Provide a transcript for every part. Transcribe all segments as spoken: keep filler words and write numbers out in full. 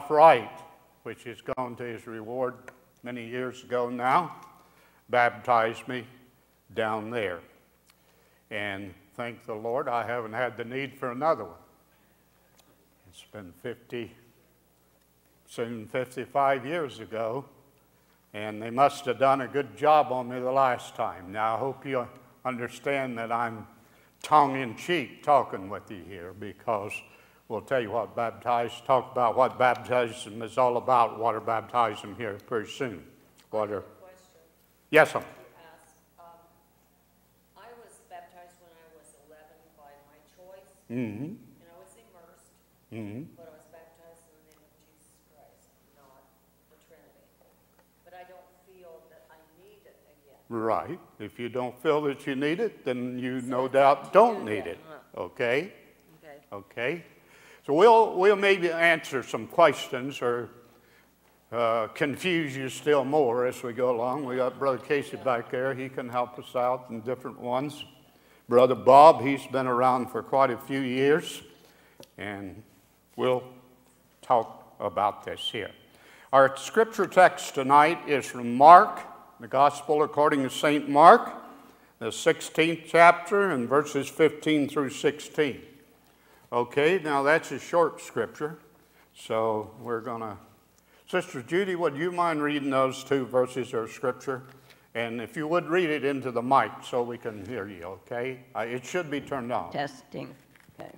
Ralph Wright, which has gone to his reward many years ago now, baptized me down there. And thank the Lord, I haven't had the need for another one. It's been fifty, soon fifty-five years ago, and they must have done a good job on me the last time. Now, I hope you understand that I'm tongue-in-cheek talking with you here, because we'll tell you what baptized, talk about what baptism is all about, water baptism here pretty soon. Water. Question. Yes, sir. You asked, um, I was baptized when I was eleven by my choice, Mm-hmm. and I was immersed, Mm-hmm. but I was baptized in the name of Jesus Christ, not the Trinity. But I don't feel that I need it again. Right. If you don't feel that you need it, then you So no it's doubt up to don't you need then, it. huh? Okay? Okay. Okay? So we'll, we'll maybe answer some questions or uh, confuse you still more as we go along. We got Brother Casey back there. He can help us out in different ones. Brother Bob, he's been around for quite a few years, and we'll talk about this here. Our scripture text tonight is from Mark, the Gospel according to Saint Mark, the sixteenth chapter, and verses fifteen through sixteen. Okay, now that's a short scripture, so we're going to... Sister Judy, would you mind reading those two verses of scripture? And if you would read it into the mic so we can hear you, okay? Uh, it should be turned on. Testing. Okay.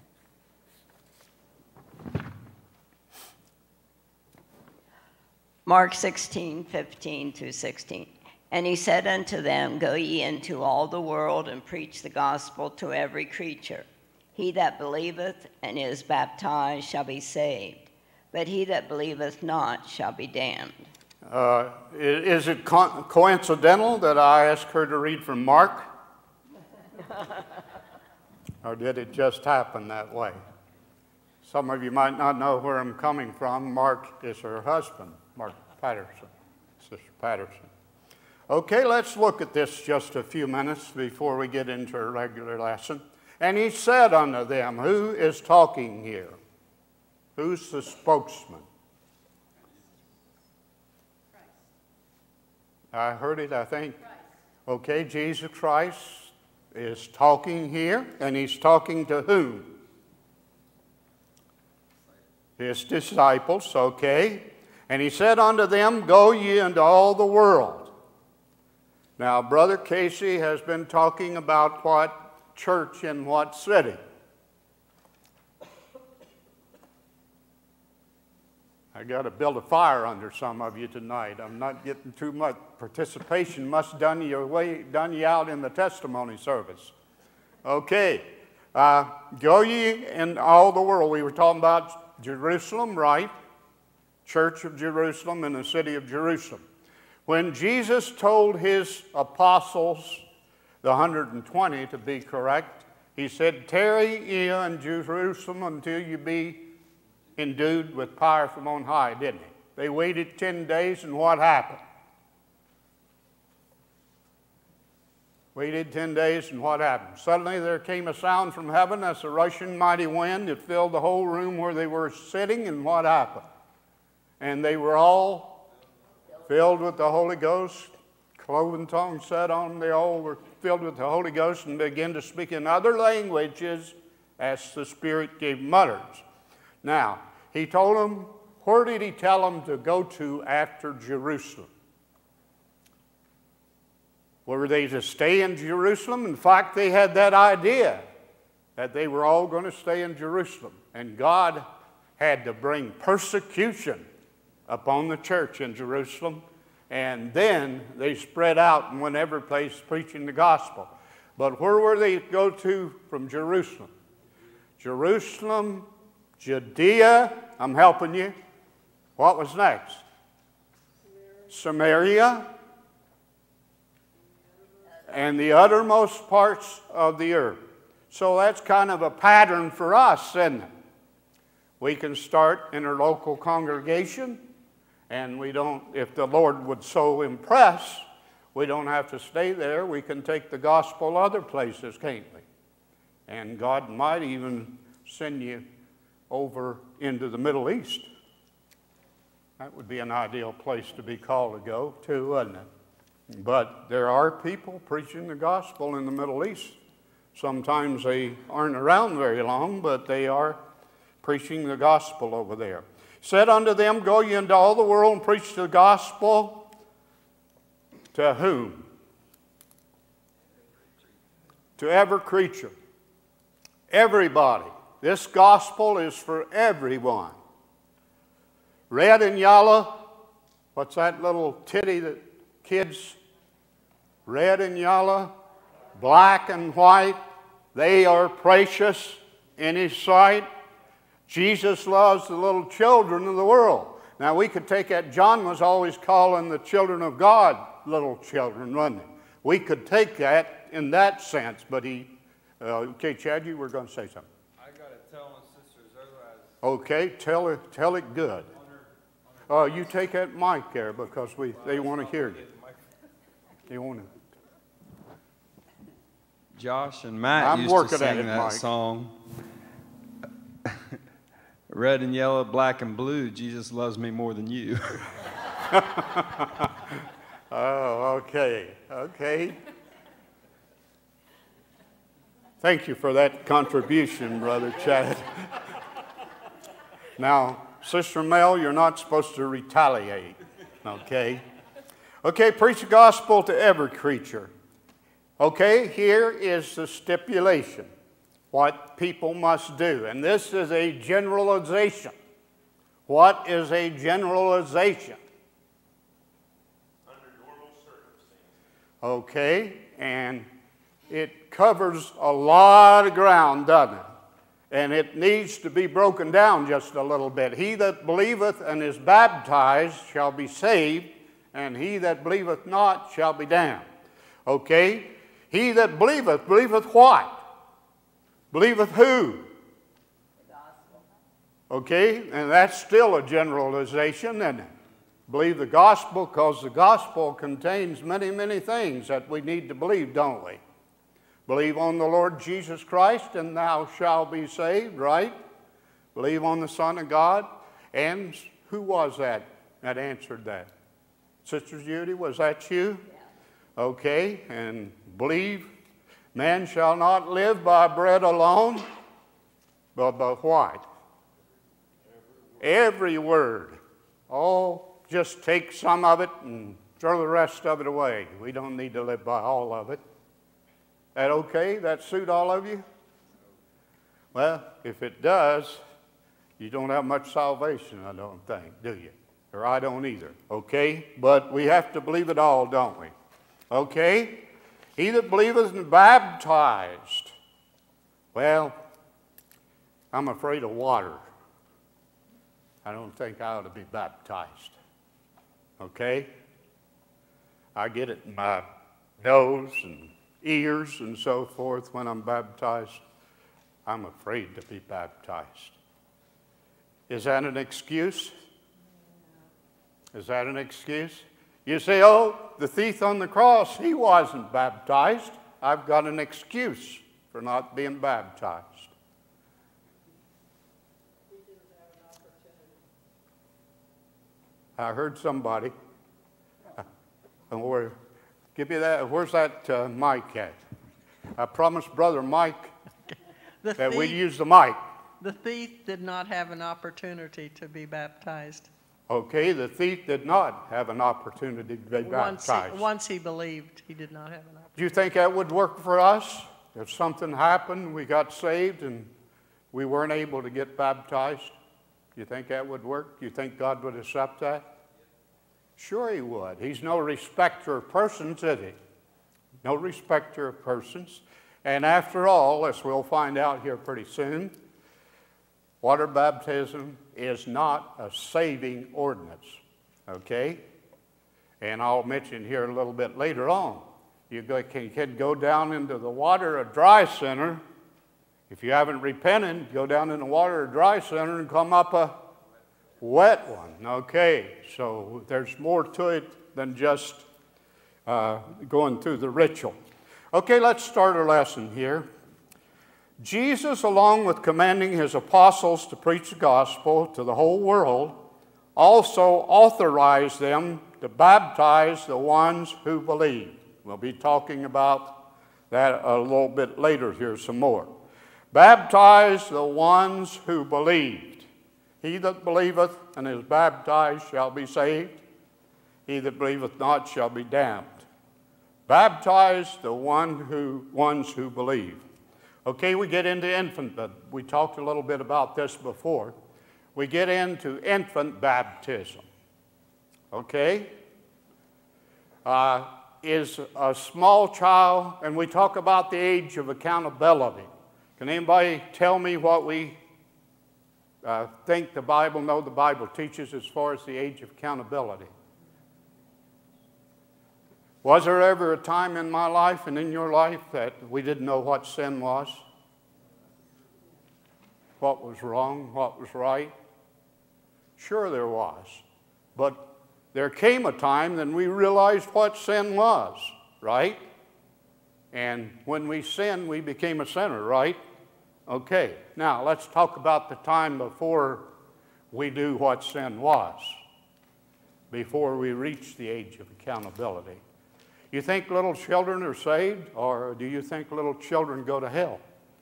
Mark sixteen, fifteen through sixteen. And he said unto them, Go ye into all the world and preach the gospel to every creature. He that believeth and is baptized shall be saved, but he that believeth not shall be damned. Uh, is it co- coincidental that I asked her to read from Mark? Or did it just happen that way? Some of you might not know where I'm coming from. Mark is her husband, Mark Patterson, Sister Patterson. Okay, let's look at this just a few minutes before we get into our regular lesson. And he said unto them, who is talking here? Who's the spokesman? Christ. I heard it, I think. Christ. Okay, Jesus Christ is talking here, and he's talking to whom? His disciples, okay. And he said unto them, Go ye into all the world. Now, Brother Casey has been talking about what church in what city? I got to build a fire under some of you tonight. I'm not getting too much participation. Must done you way done you out in the testimony service. Okay, uh, go ye in all the world. We were talking about Jerusalem, right? Church of Jerusalem in the city of Jerusalem. When Jesus told his apostles, the one hundred twenty to be correct, he said, Tarry ye in Jerusalem until you be endued with power from on high, didn't he? They waited ten days, and what happened? Waited ten days, and what happened? Suddenly there came a sound from heaven as a rushing mighty wind. It filled the whole room where they were sitting, and what happened? And they were all filled with the Holy Ghost. Cloven tongues sat on them. They all were filled with the Holy Ghost and began to speak in other languages as the Spirit gave utterance. Now, he told them, where did he tell them to go to after Jerusalem? Were they to stay in Jerusalem? In fact, they had that idea that they were all going to stay in Jerusalem. And God had to bring persecution upon the church in Jerusalem. And then they spread out and went every place preaching the gospel. But where were they to go to from Jerusalem? Jerusalem, Judea, I'm helping you. What was next? Samaria, and the uttermost parts of the earth. So that's kind of a pattern for us, isn't it? We can start in our local congregation, and we don't, if the Lord would so impress, we don't have to stay there. We can take the gospel other places, can't we? And God might even send you over into the Middle East. That would be an ideal place to be called to go to, wouldn't it? But there are people preaching the gospel in the Middle East. Sometimes they aren't around very long, but they are preaching the gospel over there. Said unto them, go ye into all the world and preach the gospel to whom? To every creature. Everybody. This gospel is for everyone. Red and yellow. What's that little titty that kids? Red and yellow. Black and white. They are precious in His sight. Jesus loves the little children of the world. Now we could take that. John was always calling the children of God little children, wasn't he? We could take that in that sense, but he, uh, okay, Chad, you were going to say something. I got to tell my sisters otherwise. Okay, tell it, tell it good. Oh, you take that mic there because we, they want to hear you. They want to. Josh and Matt I'm used working to at sing it, that Mike. song. Red and yellow, black and blue, Jesus loves me more than you. Oh, okay, okay. Thank you for that contribution, Brother Chad. Now, Sister Mel, you're not supposed to retaliate, okay? Okay, preach the gospel to every creature. Okay, here is the stipulation, what people must do. And this is a generalization. What is a generalization? Under normal circumstances. Okay, and it covers a lot of ground, doesn't it? And it needs to be broken down just a little bit. He that believeth and is baptized shall be saved, and he that believeth not shall be damned. Okay? He that believeth, believeth what? Believeth who? The gospel. Okay? And that's still a generalization, isn't it? Believe the gospel, because the gospel contains many, many things that we need to believe, don't we? Believe on the Lord Jesus Christ, and thou shalt be saved, right? Believe on the Son of God. And who was that that answered that? Sister Judy, was that you? Yeah. Okay, and believe man shall not live by bread alone, but by what? Every word. Oh, just take some of it and throw the rest of it away. We don't need to live by all of it. That okay? That suit all of you? Well, if it does, you don't have much salvation, I don't think, do you? Or I don't either, okay? But we have to believe it all, don't we? Okay? He that believeth and baptized. Well, I'm afraid of water. I don't think I ought to be baptized. Okay? I get it in my nose and ears and so forth when I'm baptized. I'm afraid to be baptized. Is that an excuse? Is that an excuse? You say, oh, the thief on the cross, he wasn't baptized. I've got an excuse for not being baptized. I heard somebody. Uh, where, give me that. Where's that uh, mic at? I promised Brother Mike The that we thief, use the mic. the thief did not have an opportunity to be baptized. Okay, the thief did not have an opportunity to be Once he, baptized. once he believed, he did not have an opportunity. Do you think that would work for us? If something happened, we got saved, and we weren't able to get baptized, do you think that would work? Do you think God would accept that? Sure he would. He's no respecter of persons, is he? No respecter of persons. And after all, as we'll find out here pretty soon, water baptism is not a saving ordinance, okay? And I'll mention here a little bit later on. You can, can go down into the water, a dry center. If you haven't repented, go down in the water, a dry center, and come up a wet one, okay? So there's more to it than just uh, going through the ritual. Okay, let's start our lesson here. Jesus, along with commanding his apostles to preach the gospel to the whole world, also authorized them to baptize the ones who believe. We'll be talking about that a little bit later here some more. Baptize the ones who believed. He that believeth and is baptized shall be saved. He that believeth not shall be damned. Baptize the one who, ones who believe. Okay, we get into infant, but we talked a little bit about this before. We get into infant baptism. Okay? Uh, is a small child, and we talk about the age of accountability. Can anybody tell me what we uh, think the Bible, know the Bible teaches as far as the age of accountability? Was there ever a time in my life and in your life that we didn't know what sin was? What was wrong, what was right? Sure there was. But there came a time that we realized what sin was, right? And when we sinned, we became a sinner, right? Okay, now let's talk about the time before we knew what sin was, before we reached the age of accountability. You think little children are saved, or do you think little children go to hell?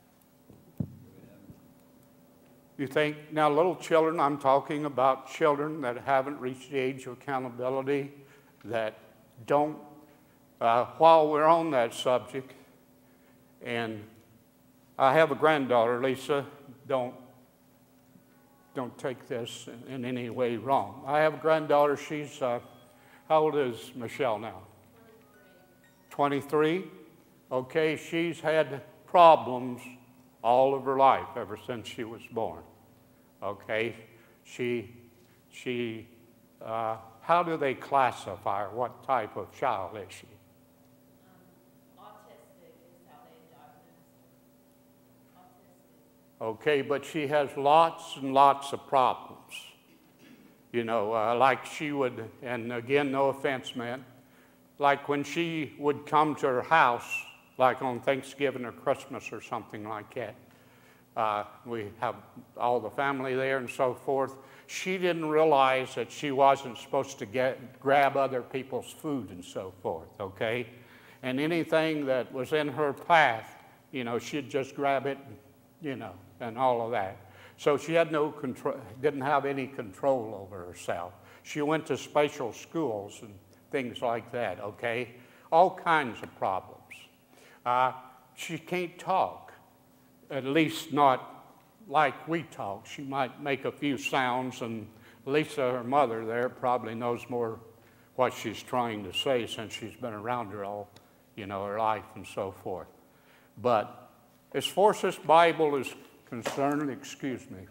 You think, now little children, I'm talking about children that haven't reached the age of accountability, that don't, uh, while we're on that subject, and I have a granddaughter, Lisa, don't, don't take this in, in any way wrong. I have a granddaughter, she's, uh, how old is Michelle now? twenty-three. Okay, she's had problems all of her life, ever since she was born. Okay, she, she, uh, how do they classify her? What type of child is she? Um, autistic is how they diagnosed her. Autistic. Okay, but she has lots and lots of problems. You know, uh, like she would, and again, no offense, man, like when she would come to her house, like on Thanksgiving or Christmas or something like that. Uh, we have all the family there and so forth. She didn't realize that she wasn't supposed to get, grab other people's food and so forth, okay? And anything that was in her path, you know, she'd just grab it, you know, and all of that. So she had no control, didn't have any control over herself. She went to special schools and things like that, okay? All kinds of problems. Uh, she can't talk, at least not like we talk. She might make a few sounds, and Lisa, her mother there, probably knows more what she's trying to say since she's been around her all, you know, her life and so forth. But as far as this Bible is concerned, excuse me,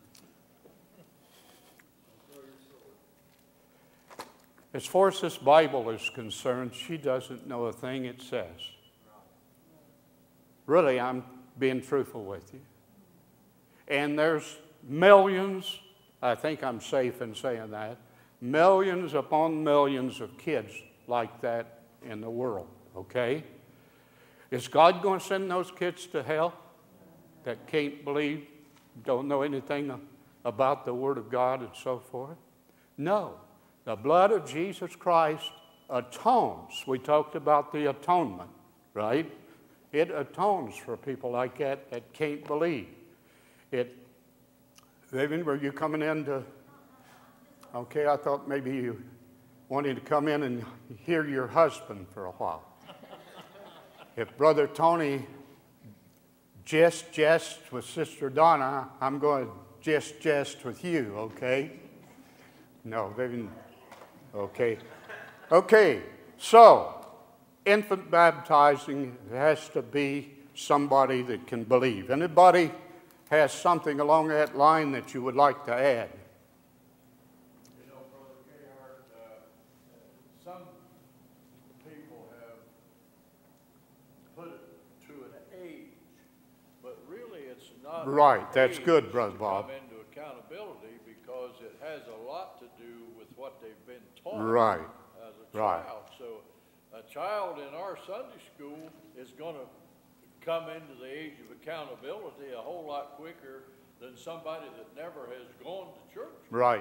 as far as this Bible is concerned, she doesn't know a thing it says. Really, I'm being truthful with you. And there's millions, I think I'm safe in saying that, millions upon millions of kids like that in the world, okay? Is God going to send those kids to hell that can't believe, don't know anything about the Word of God and so forth? No. The blood of Jesus Christ atones. We talked about the atonement, right? It atones for people like that that can't believe. It, Vivian, were you coming in to, okay, I thought maybe you wanted to come in and hear your husband for a while. If Brother Tony just jest with Sister Donna, I'm going to just jest with you, okay? No, Vivian. Okay. Okay, so infant baptizing has to be somebody that can believe. Anybody has something along that line that you would like to add? You know, Brother Gayhart, uh, some people have put it to an age, but really it's not. Right, that's age good, Brother to Bob. Come into accountability because it has a lot to do with what they've been taught Right, as a right. child. So a child in our Sunday school is going to come into the age of accountability a whole lot quicker than somebody that never has gone to church. Right.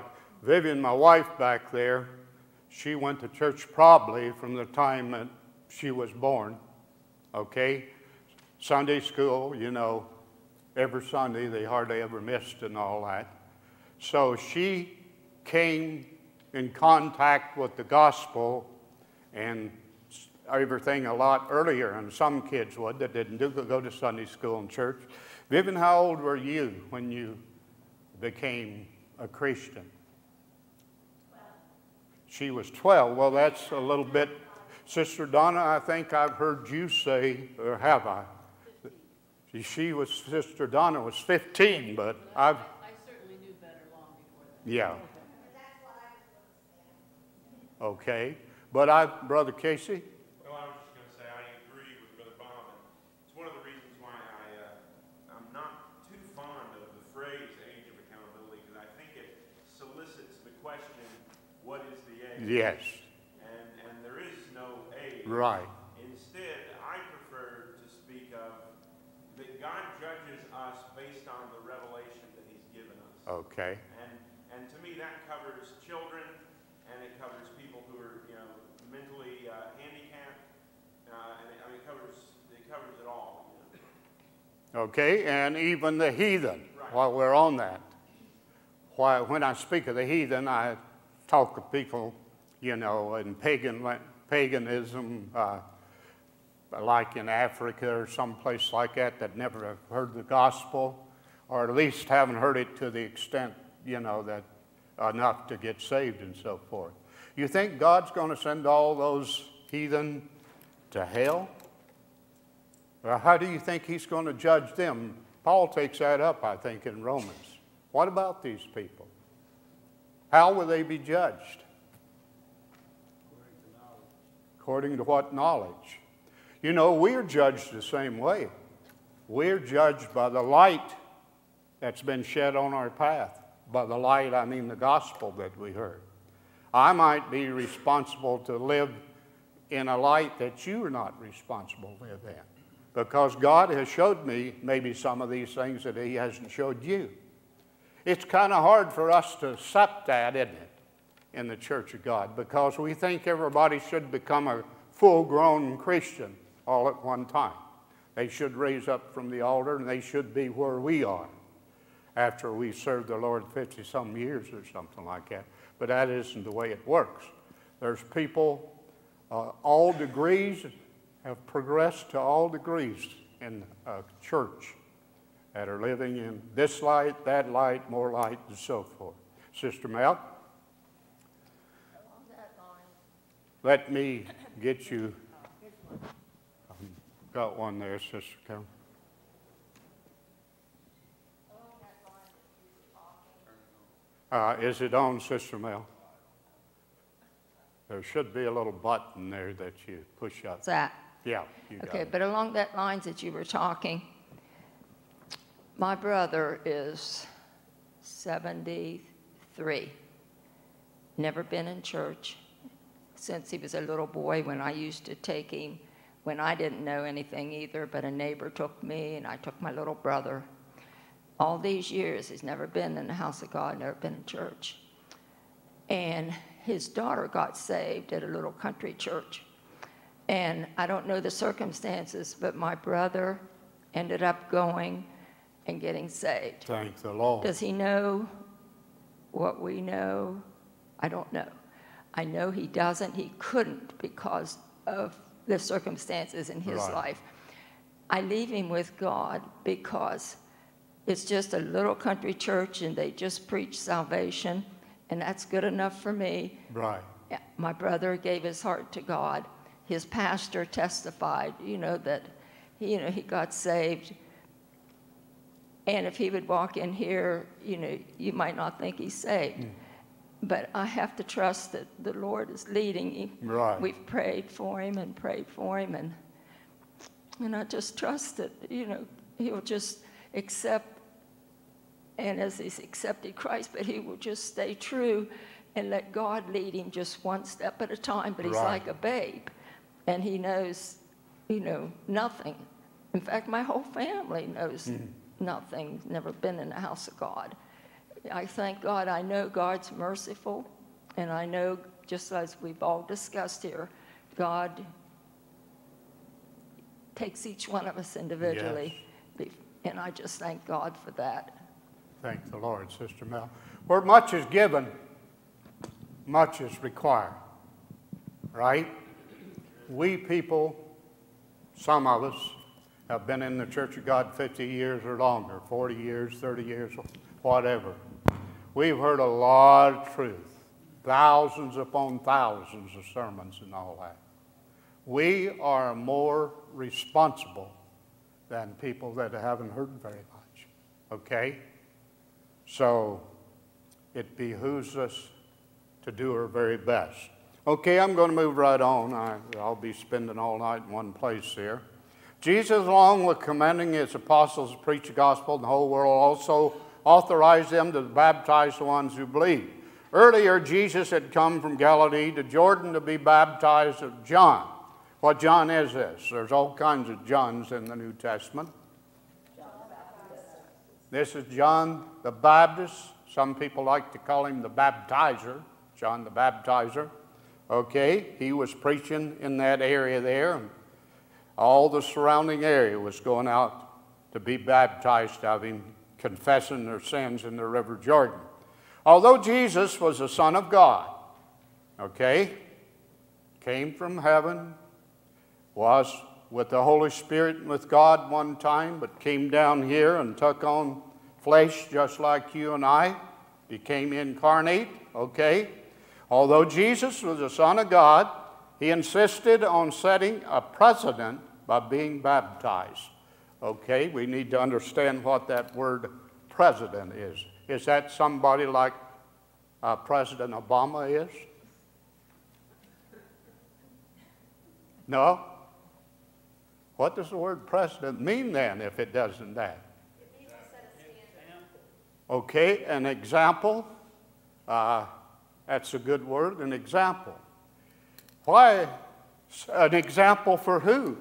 Vivian, my wife back there, she went to church probably from the time that she was born, okay? Sunday school, you know, every Sunday they hardly ever missed and all that. So she came in contact with the gospel and everything a lot earlier than some kids would that didn't do, go to Sunday school and church. Vivian, how old were you when you became a Christian? She was twelve. Well, that's a little bit. Sister Donna, I think I've heard you say, or have I? She was, Sister Donna was fifteen, but I've. I certainly knew better long before that. Yeah. Okay. But I, Brother Casey? Well, I was just going to say I agree with Brother Bob. And it's one of the reasons why I, uh, I'm not too fond of the phrase age of accountability, because I think it solicits the question, what is the age? Yes. And, and there is no age. Right. Instead, I prefer to speak of that God judges us based on the revelation that he's given us. Okay. And, and to me, that covers children, and it covers people who are, you know, mentally uh, handicapped, uh, and it, I mean, it covers it covers it all. You know? Okay, and even the heathen, Right. while we're on that. Why, when I speak of the heathen, I talk to people, you know, in pagan, paganism, uh, like in Africa or someplace like that, that never have heard the gospel, or at least haven't heard it to the extent, you know, that enough to get saved and so forth. You think God's going to send all those heathen to hell? Or how do you think he's going to judge them? Paul takes that up, I think, in Romans. What about these people? How will they be judged? According to what knowledge? You know, we're judged the same way. We're judged by the light that's been shed on our path. By the light, I mean the gospel that we heard. I might be responsible to live in a light that you are not responsible to live in, because God has showed me maybe some of these things that he hasn't showed you. It's kind of hard for us to accept that, isn't it, in the Church of God, because we think everybody should become a full-grown Christian all at one time. They should raise up from the altar, and they should be where we are after we served the Lord fifty-some years or something like that. But that isn't the way it works. There's people, uh, all degrees, have progressed to all degrees in a church that are living in this light, that light, more light, and so forth. Sister Mel? Along that line, Let me get you. Um, got one there, Sister Carol. along that line that you were talking, Uh, is it on, Sister Mel? There should be a little button there that you push up. that. Yeah, you got Okay, it. but along that lines that you were talking, my brother is seventy-three. Never been in church since he was a little boy, when I used to take him, when I didn't know anything either, but a neighbor took me and I took my little brother. All these years, he's never been in the house of God, never been in church. And his daughter got saved at a little country church. And I don't know the circumstances, but my brother ended up going and getting saved. Thank the Lord. Does he know what we know? I don't know. I know he doesn't. He couldn't because of the circumstances in his Right. life. I leave him with God because it's just a little country church and they just preach salvation, and that's good enough for me. Right. Yeah, my brother gave his heart to God. His pastor testified, you know, that he, you know, he got saved. And if he would walk in here, you know, you might not think he's saved. Mm. But I have to trust that the Lord is leading him. Right. We've prayed for him and prayed for him, and and I just trust that, you know, he'll just accept, and as he's accepted Christ, but he will just stay true and let God lead him just one step at a time. But he's Right. like a babe, and he knows, you know, nothing. In fact, my whole family knows Mm. nothing, never been in the house of God. I thank God. I know God's merciful, and I know, just as we've all discussed here, God takes each one of us individually. Be- And I just thank God for that. Thank the Lord, Sister Mel. Where much is given, much is required, right? We people, some of us, have been in the Church of God fifty years or longer, forty years, thirty years, whatever. We've heard a lot of truth, thousands upon thousands of sermons and all that. We are more responsible than people that haven't heard very much, okay? So it behooves us to do our very best. Okay, I'm going to move right on. I, I'll be spending all night in one place here. Jesus, along with commanding his apostles to preach the gospel in the whole world, also authorized them to baptize the ones who believe. Earlier, Jesus had come from Galilee to Jordan to be baptized of John. What John is this? There's all kinds of Johns in the New Testament. John the Baptist. This is John the Baptist. Some people like to call him the baptizer, John the Baptizer. Okay, he was preaching in that area there, and all the surrounding area was going out to be baptized of him, confessing their sins in the River Jordan. Although Jesus was the Son of God, okay, came from heaven, was with the Holy Spirit and with God one time, but came down here and took on flesh just like you and I, became incarnate, okay? Although Jesus was the Son of God, he insisted on setting a precedent by being baptized. Okay, we need to understand what that word president is. Is that somebody like uh, President Obama is? No? What does the word president mean then if it doesn't that? It needs to set a standard. Okay, an example. Uh, that's a good word, an example. Why an example for who?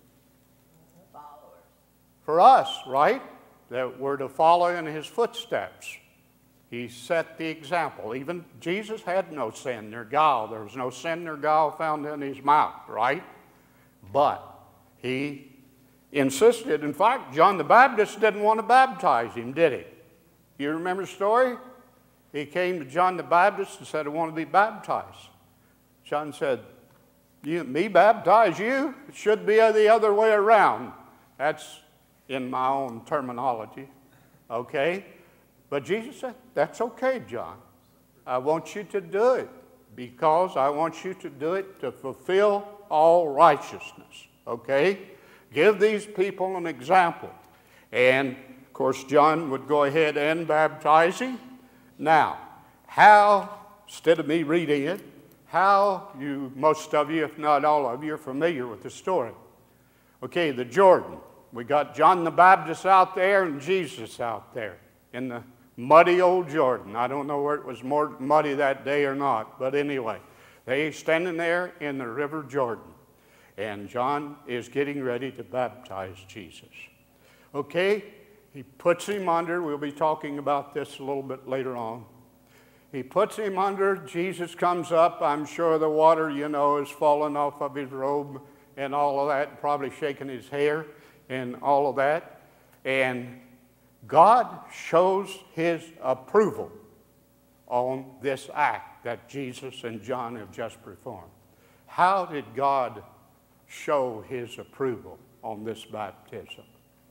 Followers. For us, right? That we're to follow in his footsteps. He set the example. Even Jesus had no sin nor guile. There was no sin nor guile found in his mouth, right? But he insisted. In fact, John the Baptist didn't want to baptize him, did he? You remember the story? He came to John the Baptist and said, I want to be baptized. John said, you, me baptize you? It should be the other way around. That's in my own terminology, okay? But Jesus said, that's okay, John. I want you to do it because I want you to do it to fulfill all righteousness, okay? Give these people an example. And, of course, John would go ahead and baptize him. Now, how, instead of me reading it, how you, most of you, if not all of you, are familiar with the story. Okay, the Jordan. We got John the Baptist out there and Jesus out there in the muddy old Jordan. I don't know where it was more muddy that day or not, but anyway, they standing there in the River Jordan, and John is getting ready to baptize Jesus. Okay, he puts him under. We'll be talking about this a little bit later on. He puts him under. Jesus comes up. I'm sure the water, you know, is falling off of his robe and all of that, probably shaking his hair and all of that. And God shows his approval on this act that Jesus and John have just performed. How did God show his approval on this baptism?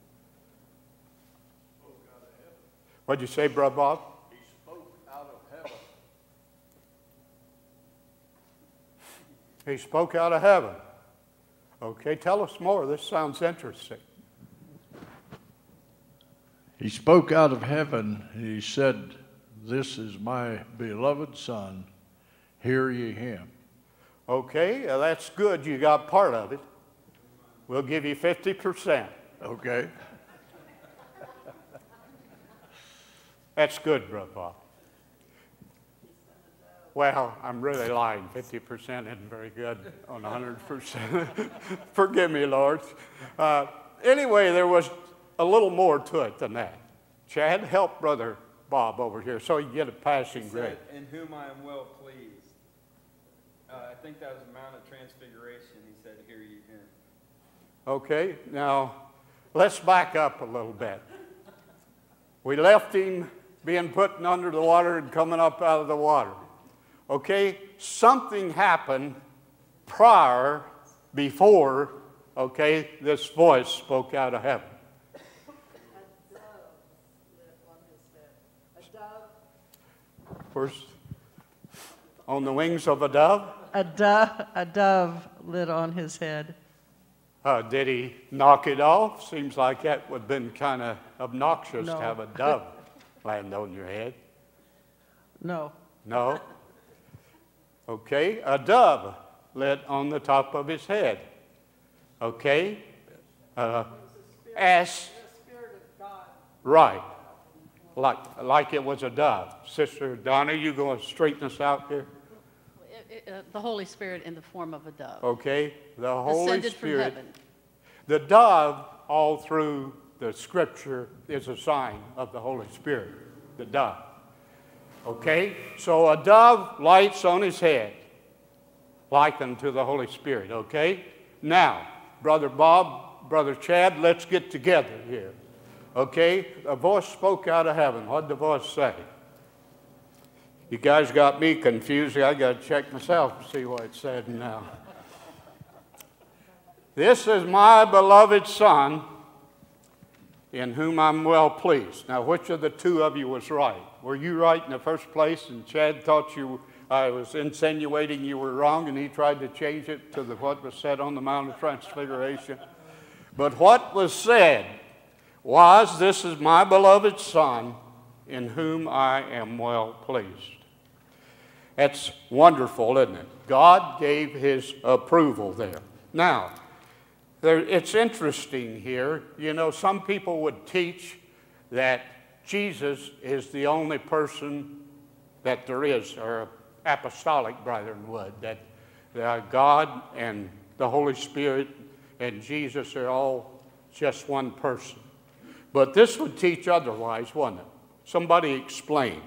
What'd you say, Brother Bob? He spoke out of heaven. He spoke out of heaven. Okay, tell us more. This sounds interesting. He spoke out of heaven. He said, this is my beloved Son. Hear ye him. Okay, uh, that's good. You got part of it. We'll give you fifty percent. Okay. That's good, Brother Bob. Well, I'm really lying. fifty percent isn't very good on one hundred percent. Forgive me, Lord. Uh, anyway, there was a little more to it than that. Chad, help Brother Bob over here so he can get a passing He grade. said, in whom I am well pleased. Uh, I think that was the Mount of Transfiguration. He said, hear you him. Okay, now let's back up a little bit. We left him being put under the water and coming up out of the water. Okay, something happened prior, before, okay, this voice spoke out of heaven. A dove lit on his head. A dove. First, on the wings of a dove. A dove, a dove lit on his head. Uh, did he knock it off? Seems like that would have been kind of obnoxious No. to have a dove land on your head. No. No? Okay, a dove lit on the top of his head. Okay? Uh, as, right. Like, like it was a dove. Sister Donna, you going to straighten us out here? It- it, uh, The Holy Spirit in the form of a dove. Okay? The Holy Descended from Spirit. heaven. The dove, all through the scripture, is a sign of the Holy Spirit. The dove. Okay? So a dove lights on his head, likened to the Holy Spirit. Okay? Now, Brother Bob, Brother Chad, let's get together here. Okay? A voice spoke out of heaven. What did the voice say? You guys got me confused. I got to check myself to see what it said now. This is my beloved Son, in whom I'm well pleased. Now, which of the two of you was right? Were you right in the first place, and Chad thought you, I was insinuating you were wrong, and he tried to change it to the, what was said on the Mount of Transfiguration? But what was said was, this is my beloved Son, in whom I am well pleased. That's wonderful, isn't it? God gave his approval there. Now, there, it's interesting here. You know, some people would teach that Jesus is the only person that there is, or apostolic brethren would, that uh, God and the Holy Spirit and Jesus are all just one person. But this would teach otherwise, wouldn't it? Somebody explain.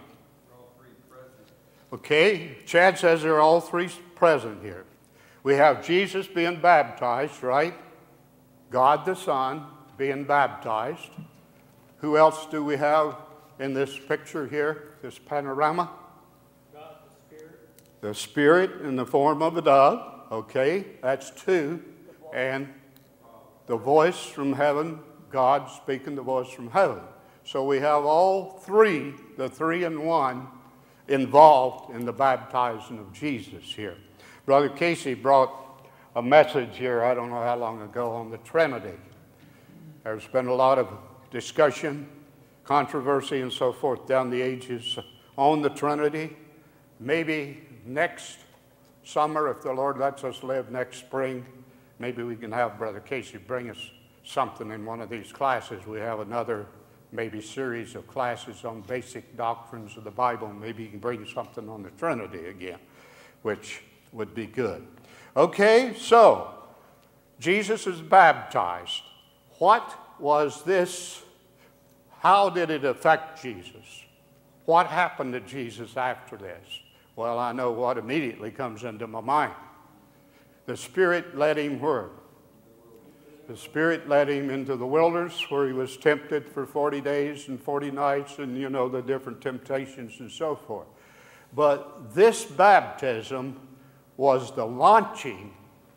Okay, Chad says they're all three present here. We have Jesus being baptized, right? God the Son being baptized. Who else do we have in this picture here, this panorama? God the Spirit. The Spirit in the form of a dove. Okay, that's two. And the voice from heaven, God speaking the voice from heaven. So we have all three, the three in one, involved in the baptizing of Jesus here. Brother Casey brought a message here, I don't know how long ago, on the Trinity. There's been a lot of discussion, controversy, and so forth down the ages on the Trinity. Maybe next summer, if the Lord lets us live, next spring, maybe we can have Brother Casey bring us something in one of these classes. We have another maybe series of classes on basic doctrines of the Bible. Maybe you can bring something on the Trinity again, which would be good. Okay, so Jesus is baptized. What was this? How did it affect Jesus? What happened to Jesus after this? Well, I know what immediately comes into my mind. The Spirit led him where? The Spirit led him into the wilderness where he was tempted for forty days and forty nights, and you know the different temptations and so forth. But this baptism was the launching,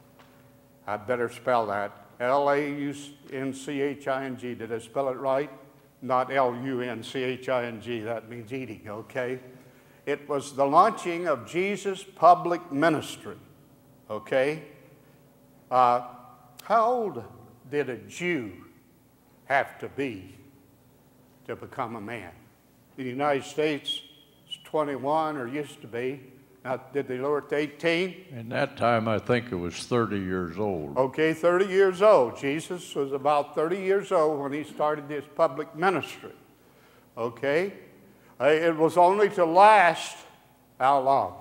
I better spell that, L A U N C H I N G. Did I spell it right? Not L U N C H I N G, that means eating, okay? It was the launching of Jesus' public ministry, okay? Uh, how old did a Jew have to be to become a man? In the United States, it's twenty-one, or used to be. Now, did they lower it to eighteen? In that time, I think it was thirty years old. Okay, thirty years old. Jesus was about thirty years old when he started his public ministry. Okay? Uh, it was only to last how long?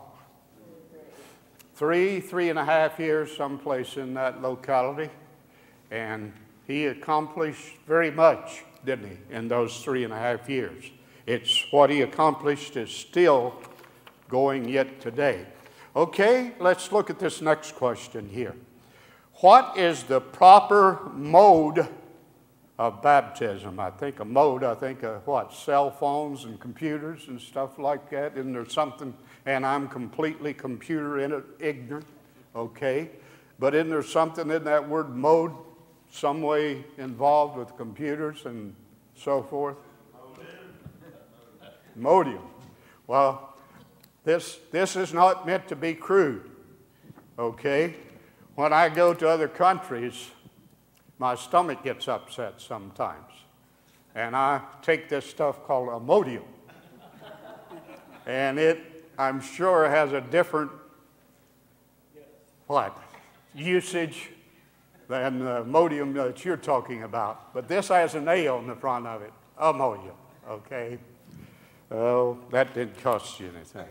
Three, three and a half years, someplace in that locality. And he accomplished very much, didn't he, in those three and a half years. It's what he accomplished is still going yet today. Okay, let's look at this next question here. What is the proper mode of baptism? I think a mode, I think of what, cell phones and computers and stuff like that. Isn't there something, and I'm completely computer in it, ignorant, okay? But isn't there something in that word mode, some way involved with computers and so forth? Modium. Well, this, this is not meant to be crude, okay? When I go to other countries, my stomach gets upset sometimes. And I take this stuff called Imodium. And it, I'm sure, has a different, what, usage than the Imodium that you're talking about. But this has an A on the front of it, Imodium, okay? Oh, that didn't cost you anything.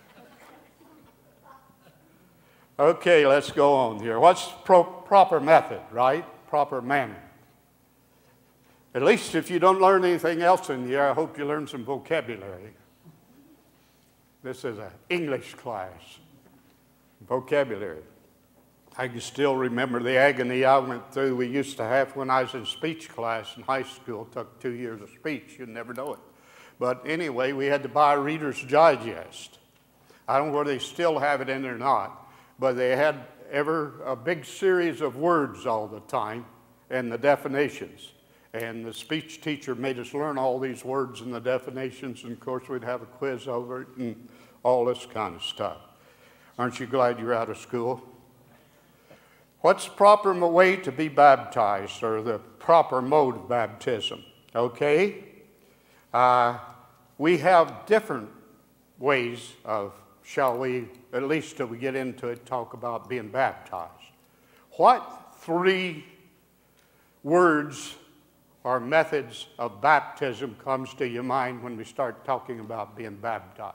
Okay, let's go on here. What's pro- proper method, right? Proper manner. At least if you don't learn anything else in here, I hope you learn some vocabulary. This is an English class. Vocabulary. I can still remember the agony I went through. We used to have when I was in speech class in high school. It took two years of speech. You'd never know it. But anyway, we had to buy a Reader's Digest. I don't know whether they still have it in there or not. But they had ever a big series of words all the time and the definitions. And the speech teacher made us learn all these words and the definitions. And of course, we'd have a quiz over it and all this kind of stuff. Aren't you glad you're out of school? What's the proper way to be baptized, or the proper mode of baptism? Okay? Uh, we have different ways of, shall we, at least till we get into it, talk about being baptized. What three words or methods of baptism comes to your mind when we start talking about being baptized?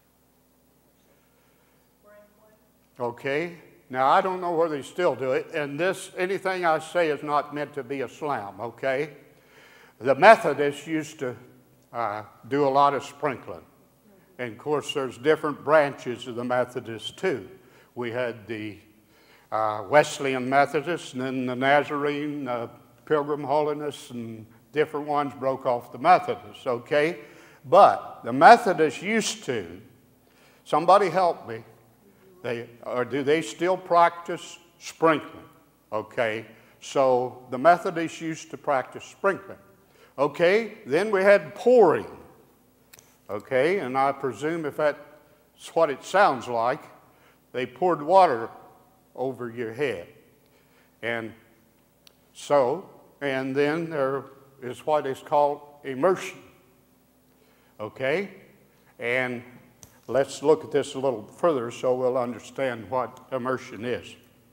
Okay, now I don't know whether they still do it, and this, anything I say is not meant to be a slam, okay? The Methodists used to uh, do a lot of sprinkling. And of course, there's different branches of the Methodists too. We had the uh, Wesleyan Methodists, and then the Nazarene, uh, Pilgrim Holiness, and different ones broke off the Methodists, okay? But the Methodists used to, somebody help me, they, or do they still practice sprinkling? Okay, so the Methodists used to practice sprinkling. Okay, then we had pouring. Okay, and I presume if that's what it sounds like, they poured water over your head. And so, and then there is what is called immersion. Okay, and let's look at this a little further so we'll understand what immersion is.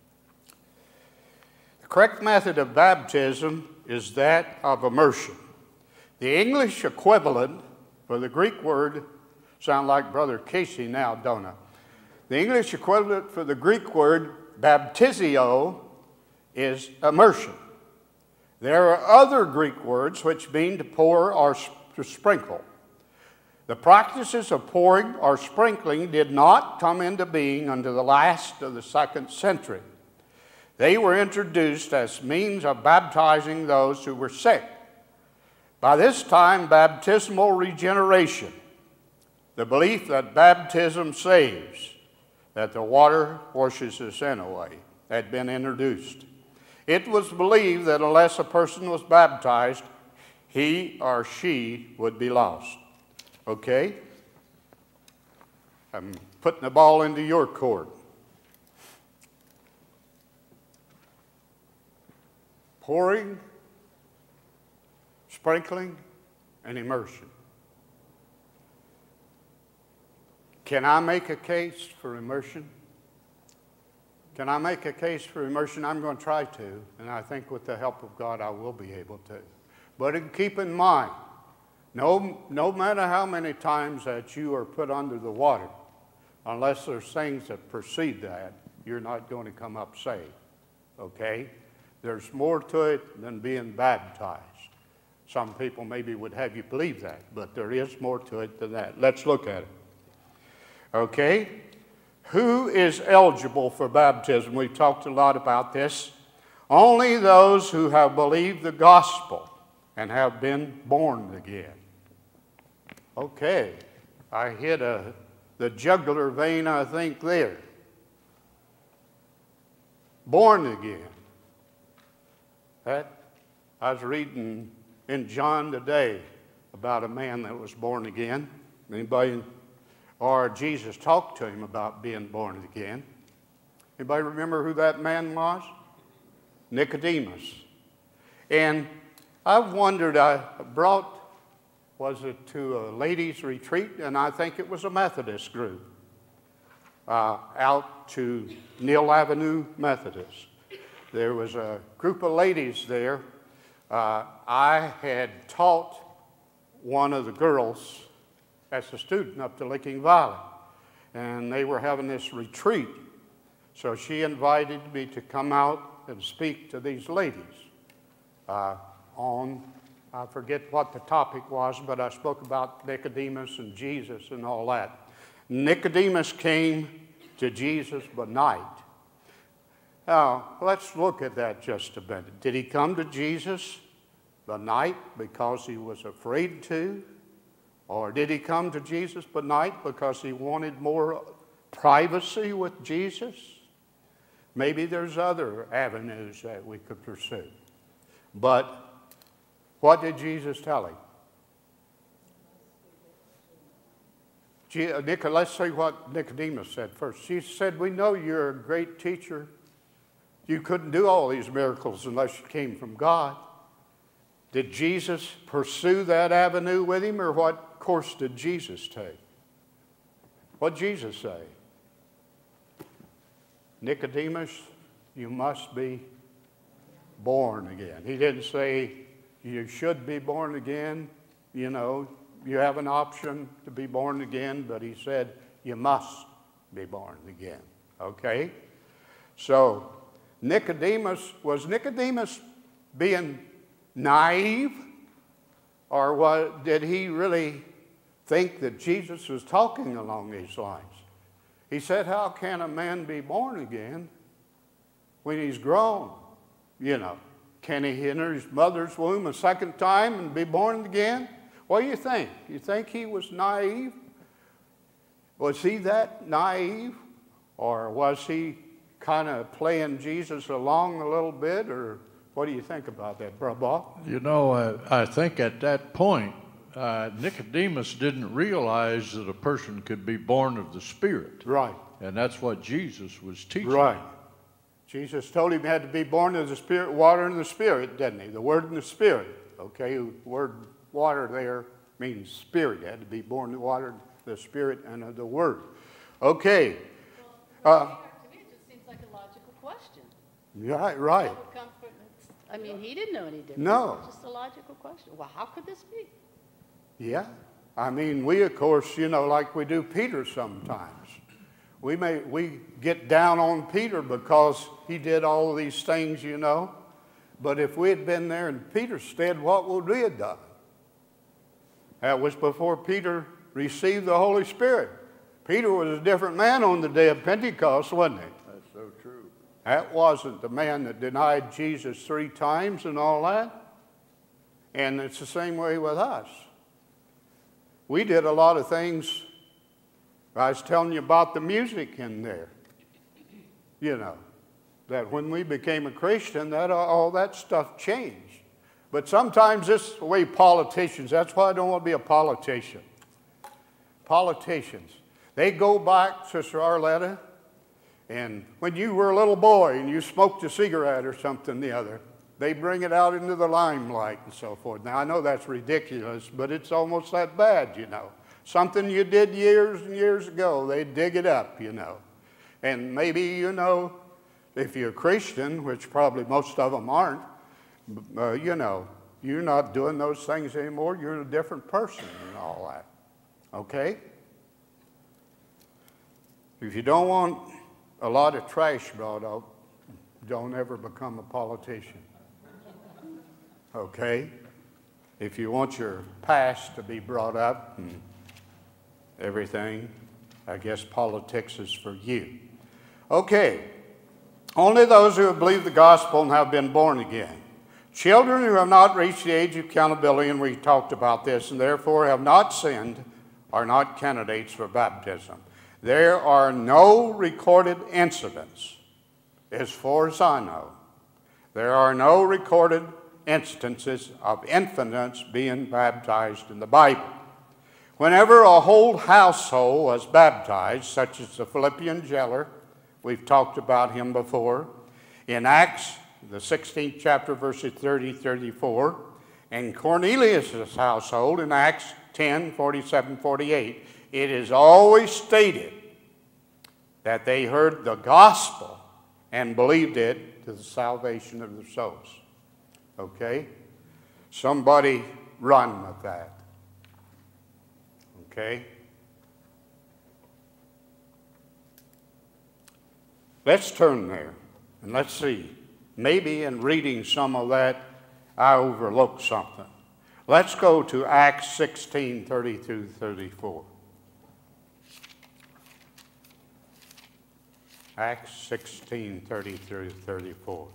The correct method of baptism is that of immersion. The English equivalent for the Greek word, sound like Brother Casey now, don't I? The English equivalent for the Greek word baptizio is immersion. There are other Greek words which mean to pour or to sprinkle. The practices of pouring or sprinkling did not come into being until the last of the second century. They were introduced as means of baptizing those who were sick. By this time, baptismal regeneration, the belief that baptism saves, that the water washes the sin away, had been introduced. It was believed that unless a person was baptized, he or she would be lost. Okay? I'm putting the ball into your court. Pouring, sprinkling, and immersion. Can I make a case for immersion? Can I make a case for immersion? I'm going to try to, and I think with the help of God I will be able to. But keep in mind, no, no matter how many times that you are put under the water, unless there's things that precede that, you're not going to come up saved. Okay? There's more to it than being baptized. Some people maybe would have you believe that, but there is more to it than that. Let's look at it. Okay? Who is eligible for baptism? We've talked a lot about this. Only those who have believed the gospel and have been born again. Okay, I hit a, the jugular vein, I think, there. Born again. That, I was reading in John today about a man that was born again. Anybody, or Jesus talked to him about being born again. Anybody remember who that man was? Nicodemus. And I've wondered, I brought, was it to a ladies' retreat? And I think it was a Methodist group uh, out to Neal Avenue Methodist. There was a group of ladies there. Uh, I had taught one of the girls as a student up to Licking Valley, and they were having this retreat. So she invited me to come out and speak to these ladies uh, on, I forget what the topic was, but I spoke about Nicodemus and Jesus and all that. Nicodemus came to Jesus by night. Now, let's look at that just a minute. Did he come to Jesus by night because he was afraid to? Or did he come to Jesus by night because he wanted more privacy with Jesus? Maybe there's other avenues that we could pursue. But what did Jesus tell him? Nick, let's see what Nicodemus said first. Jesus said, we know you're a great teacher. You couldn't do all these miracles unless you came from God. Did Jesus pursue that avenue with him, or what course did Jesus take? What did Jesus say? Nicodemus, you must be born again. He didn't say you should be born again. You know, you have an option to be born again, but he said you must be born again. Okay? So, Nicodemus, was Nicodemus being naive? Or what, did he really think that Jesus was talking along these lines? He said, how can a man be born again when he's grown? You know, can he enter his mother's womb a second time and be born again? What do you think? You think he was naive? Was he that naive? Or was he kind of playing Jesus along a little bit? Or what do you think about that, Brother Bob? You know, I, I think at that point, uh, Nicodemus didn't realize that a person could be born of the Spirit. Right. And that's what Jesus was teaching. Right. Jesus told him he had to be born of the Spirit, water and the Spirit, didn't he? The Word and the Spirit. Okay, the word water there means Spirit. You had to be born of the water, the Spirit, and of the Word. Okay. Well, Uh, to me, it just seems like a logical question. Right, right. That would come from, I mean, he didn't know any different. No. It's just a logical question. Well, how could this be? Yeah. I mean, we, of course, you know, like we do Peter sometimes. We may we get down on Peter because he did all of these things, you know. But if we had been there in Peter's stead, what would we have done? That was before Peter received the Holy Spirit. Peter was a different man on the day of Pentecost, wasn't he? That's so true. That wasn't the man that denied Jesus three times and all that. And it's the same way with us. We did a lot of things. I was telling you about the music in there. You know, that when we became a Christian, that all that stuff changed. But sometimes this is the way politicians, that's why I don't want to be a politician. Politicians, they go back, Sister Arletta, and when you were a little boy and you smoked a cigarette or something the other, they bring it out into the limelight and so forth. Now, I know that's ridiculous, but it's almost that bad, you know. Something you did years and years ago, they dig it up, you know. And maybe, you know, if you're a Christian, which probably most of them aren't, uh, you know, you're not doing those things anymore. You're a different person and all that. Okay? If you don't want a lot of trash brought up, don't ever become a politician. Okay? if you want your past to be brought up and everything, I guess politics is for you. Okay. Only those who have believed the gospel and have been born again. Children who have not reached the age of accountability, and we talked about this, and therefore have not sinned, are not candidates for baptism. There are no recorded incidents, as far as I know. There are no recorded instances of infants being baptized in the Bible. Whenever a whole household was baptized, such as the Philippian jailer, we've talked about him before, in Acts, the sixteenth chapter, verses thirty, thirty-four, and Cornelius' household in Acts ten, forty-seven, forty-eight, it is always stated that they heard the gospel and believed it to the salvation of their souls. Okay? Somebody run with that. Okay? Let's turn there and let's see. Maybe in reading some of that, I overlooked something. Let's go to Acts sixteen, thirty through thirty-four. Acts sixteen, thirty through thirty-four.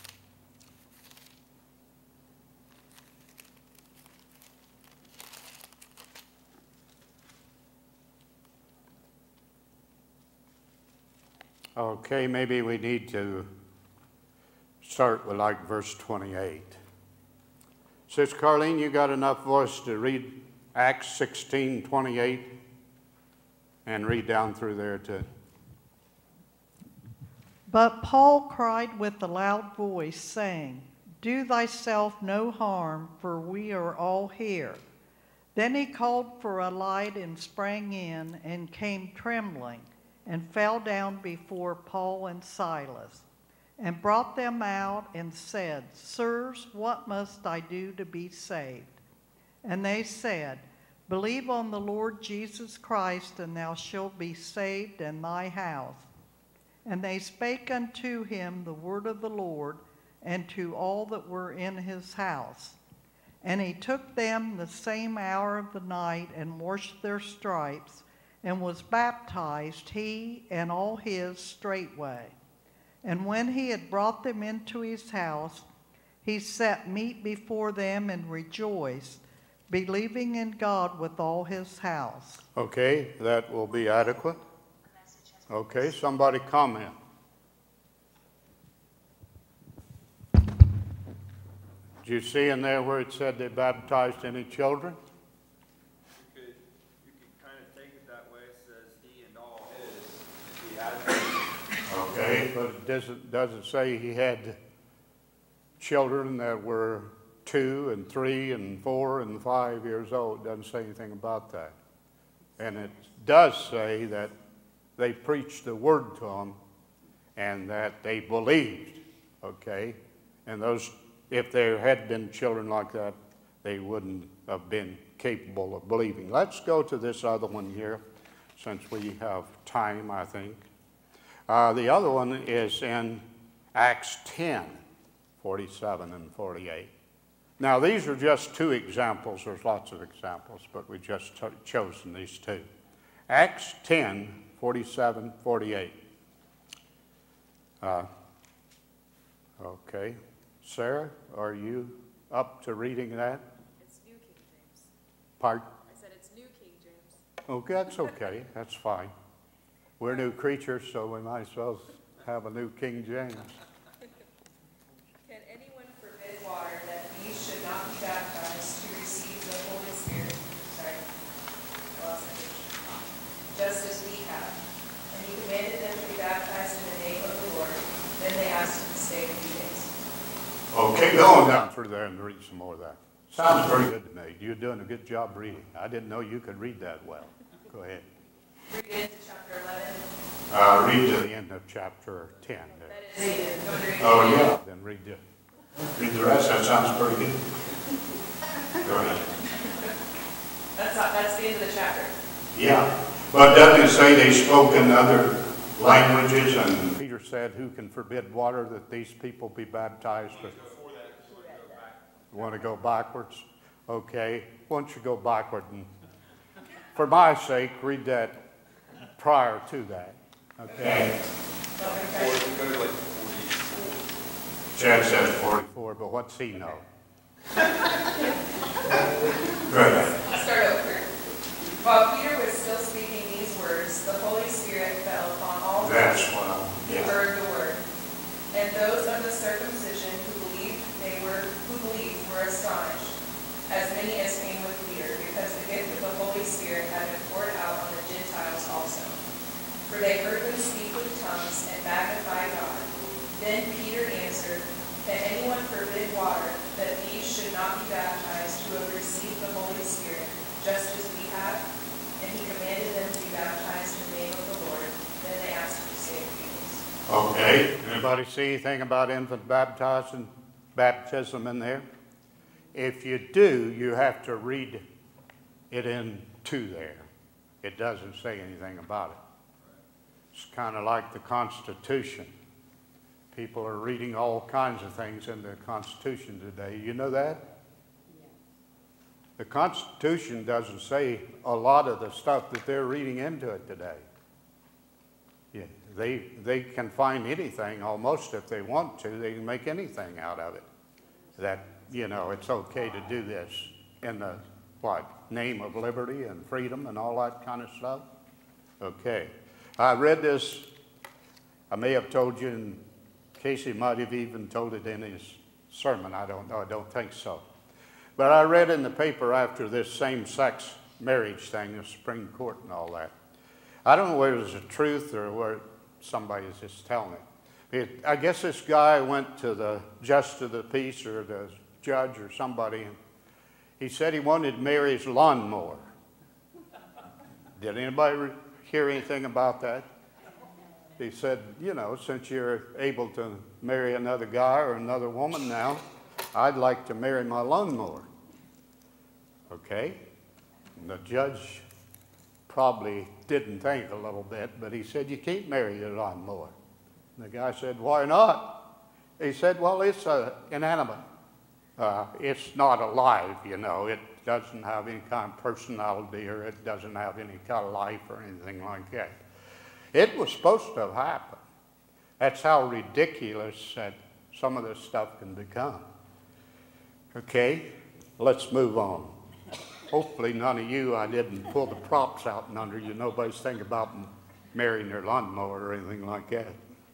Okay, maybe we need to start with like verse twenty-eight. Sister Carlene, you got enough voice to read Acts sixteen, twenty-eight and read down through there to... But Paul cried with a loud voice, saying, Do thyself no harm, for we are all here. Then he called for a light and sprang in and came trembling and fell down before Paul and Silas, and brought them out and said, Sirs, what must I do to be saved? And they said, Believe on the Lord Jesus Christ, and thou shalt be saved and thy house. And they spake unto him the word of the Lord, and to all that were in his house. And he took them the same hour of the night, and washed their stripes, and was baptized, he and all his straightway. And when he had brought them into his house, he set meat before them and rejoiced, believing in God with all his house. Okay, that will be adequate. Okay, somebody comment. Did you see in there where it said they baptized any children? You could, you could kind of take it that way. It says he and all his. He had Okay, but it doesn't, doesn't say he had children that were two and three and four and five years old. It doesn't say anything about that. And it does say that they preached the word to them and that they believed, okay? And those, if there had been children like that, they wouldn't have been capable of believing. Let's go to this other one here, since we have time, I think. Uh, the other one is in Acts ten, forty-seven and forty-eight. Now, these are just two examples. There's lots of examples, but we just chosen these two. Acts ten, forty-seven, forty-eight. Uh, okay. Sarah, are you up to reading that? It's New King James. Pardon? I said it's New King James. Okay, that's okay. That's fine. We're new creatures, so we might as well have a new King James. Can anyone forbid water that these should not be baptized to receive the Holy Spirit? Sorry. Well, just as we have. And he commanded them to be baptized in the name of the Lord. Then they asked him to stay a few days. Okay, go on down through there and read some more of that. Sounds pretty good to me. You're doing a good job reading. I didn't know you could read that well. Go ahead. Read into chapter eleven. Uh, read to the end of chapter ten. There. That is, you want to read Oh, it? yeah. Then read the, read the rest. That sounds pretty good. Go ahead. That's, not, that's the end of the chapter. Yeah. But doesn't it say they spoke in other languages? And Peter said, who can forbid water that these people be baptized? But you want to go backwards? Okay, why don't you go backward and, for my sake, read that prior to that. Okay. Go to like forty-four. Chad says forty-four, but what's he know? Right. I'll start over. While Peter was still speaking these words, the Holy Spirit fell upon all That's those what I'm, who yeah. heard the word. And those of the circumcision who believed they were who believed were astonished, as many as came with Peter, because the gift of the Holy Spirit had been poured out on the Gentiles also. For they heard them speak with tongues and magnify God. Then Peter answered, Can anyone forbid water, that these should not be baptized who have received the Holy Spirit, just as we have? And he commanded them to be baptized in the name of the Lord. Then they asked him to say a few things. Okay. Anybody see anything about infant baptizing, baptism in there? If you do, you have to read it into there. It doesn't say anything about it. It's kind of like the Constitution. People are reading all kinds of things in the Constitution today. You know that? The Constitution doesn't say a lot of the stuff that they're reading into it today. Yeah, they, they can find anything almost if they want to. They can make anything out of it. That, you know, it's okay to do this in the, what, name of liberty and freedom and all that kind of stuff. Okay. I read this, I may have told you, and Casey might have even told it in his sermon. I don't know. I don't think so. But I read in the paper after this same-sex marriage thing, the Supreme Court and all that. I don't know whether it was the truth or where somebody's just telling it. it. I guess this guy went to the justice of the peace or the judge or somebody, and he said he wanted to marry his lawnmower. Did anybody hear anything about that? He said, you know, since you're able to marry another guy or another woman now, I'd like to marry my lawnmower. Okay? And the judge probably didn't think a little bit, but he said, you can't marry your lawnmower. And the guy said, why not? He said, well, it's uh, inanimate. Uh, it's not alive, you know. It doesn't have any kind of personality, or it doesn't have any kind of life or anything like that. It was supposed to have happened. That's how ridiculous that some of this stuff can become. Okay, let's move on. Hopefully none of you, I didn't pull the props out and under you. Nobody's thinking about marrying their lawnmower or anything like that.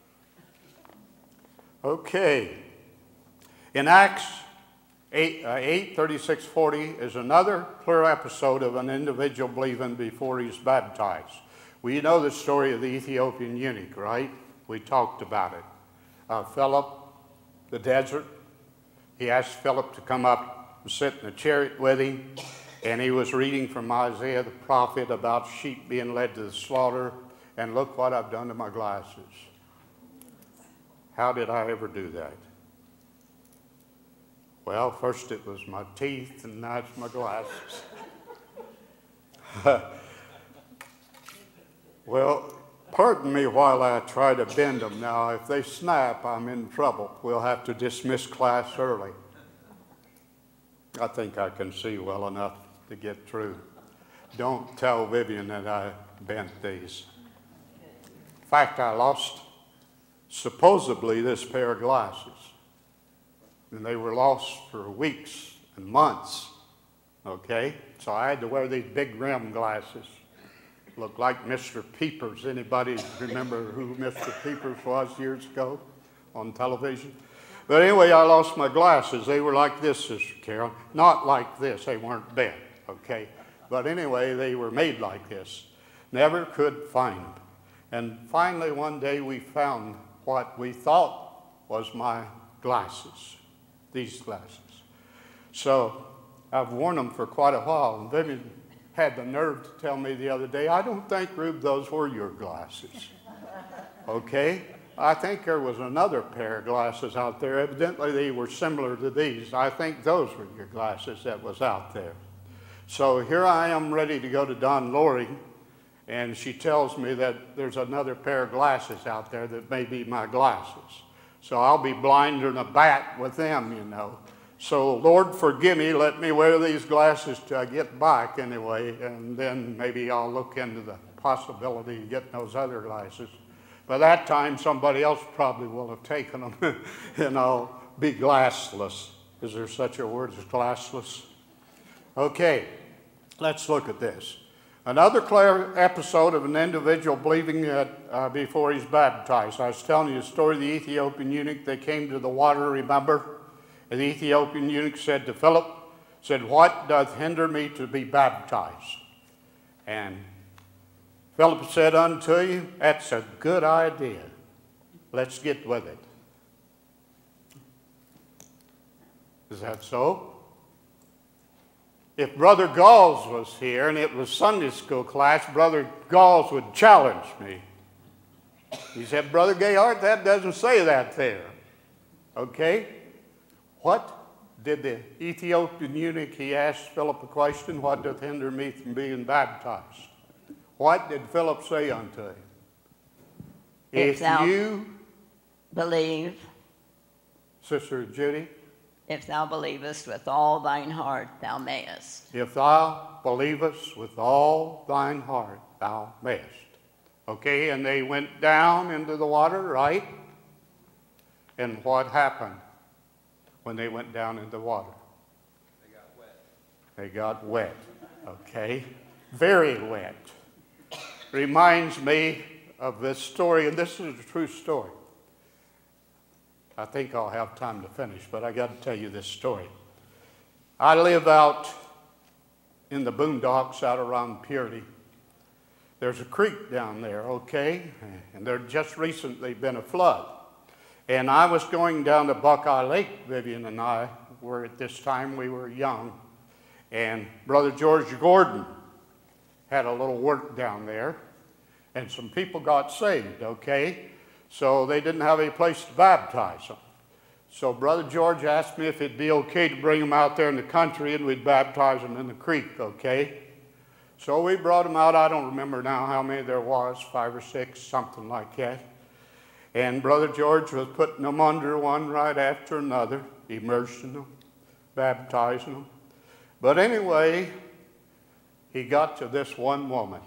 Okay, in Acts eight, uh, eight thirty-six, forty is another clear episode of an individual believing before he's baptized. Well, you know the story of the Ethiopian eunuch, right? We talked about it. Uh, Philip, the desert, he asked Philip to come up and sit in a chariot with him, and he was reading from Isaiah the prophet about sheep being led to the slaughter, and look what I've done to my glasses. How did I ever do that? Well, first it was my teeth, and now it's my glasses. Well, pardon me while I try to bend them. Now, if they snap, I'm in trouble. We'll have to dismiss class early. I think I can see well enough to get through. Don't tell Vivian that I bent these. In fact, I lost supposedly this pair of glasses. And they were lost for weeks and months. Okay? So I had to wear these big rim glasses. Looked like Mister Peepers. Anybody remember who Mister Peepers was years ago on television? But anyway, I lost my glasses. They were like this, Sister Carol. Not like this. They weren't bent, okay? But anyway, they were made like this. Never could find them. And finally, one day, we found what we thought was my glasses, these glasses. So I've worn them for quite a while. And Vivian had the nerve to tell me the other day, I don't think, Rube, those were your glasses. Okay? I think there was another pair of glasses out there. Evidently, they were similar to these. I think those were your glasses that was out there. So here I am ready to go to Don Loring, and she tells me that there's another pair of glasses out there that may be my glasses. So I'll be blinder than a bat with them, you know. So, Lord, forgive me. Let me wear these glasses till I get back anyway, and then maybe I'll look into the possibility of getting those other glasses. By that time, somebody else probably will have taken them, and I'll be glassless. Is there such a word as glassless? Okay, let's look at this. Another clear episode of an individual believing that uh, before he's baptized. I was telling you the story of the Ethiopian eunuch. They came to the water, remember? And the Ethiopian eunuch said to Philip, said, "What doth hinder me to be baptized?" And Philip said unto you, "That's a good idea. Let's get with it." Is that so? If Brother Galls was here and it was Sunday school class, Brother Galls would challenge me. He said, "Brother Gayhart, that doesn't say that there." Okay? What did the Ethiopian eunuch, he asked Philip a question, "What doth hinder me from being baptized?" What did Philip say unto him? If If thou you, believe, Sister Judy, if thou believest with all thine heart, thou mayest. if thou believest with all thine heart, thou mayest. Okay, and they went down into the water, right? And what happened when they went down into the water? They got wet. They got wet, okay? Very wet. Reminds me of this story, and this is a true story. I think I'll have time to finish, but I got to tell you this story. I live out in the boondocks out around Purity. There's a creek down there, okay? And there just recently been a flood. And I was going down to Buckeye Lake, Vivian and I were at this time, we were young. And Brother George Gordon had a little work down there. And some people got saved, okay? So they didn't have any place to baptize them. So Brother George asked me if it'd be okay to bring them out there in the country and we'd baptize them in the creek, okay? So we brought them out. I don't remember now how many there was, five or six, something like that. And Brother George was putting them under one right after another, immersing them, baptizing them. But anyway, he got to this one woman.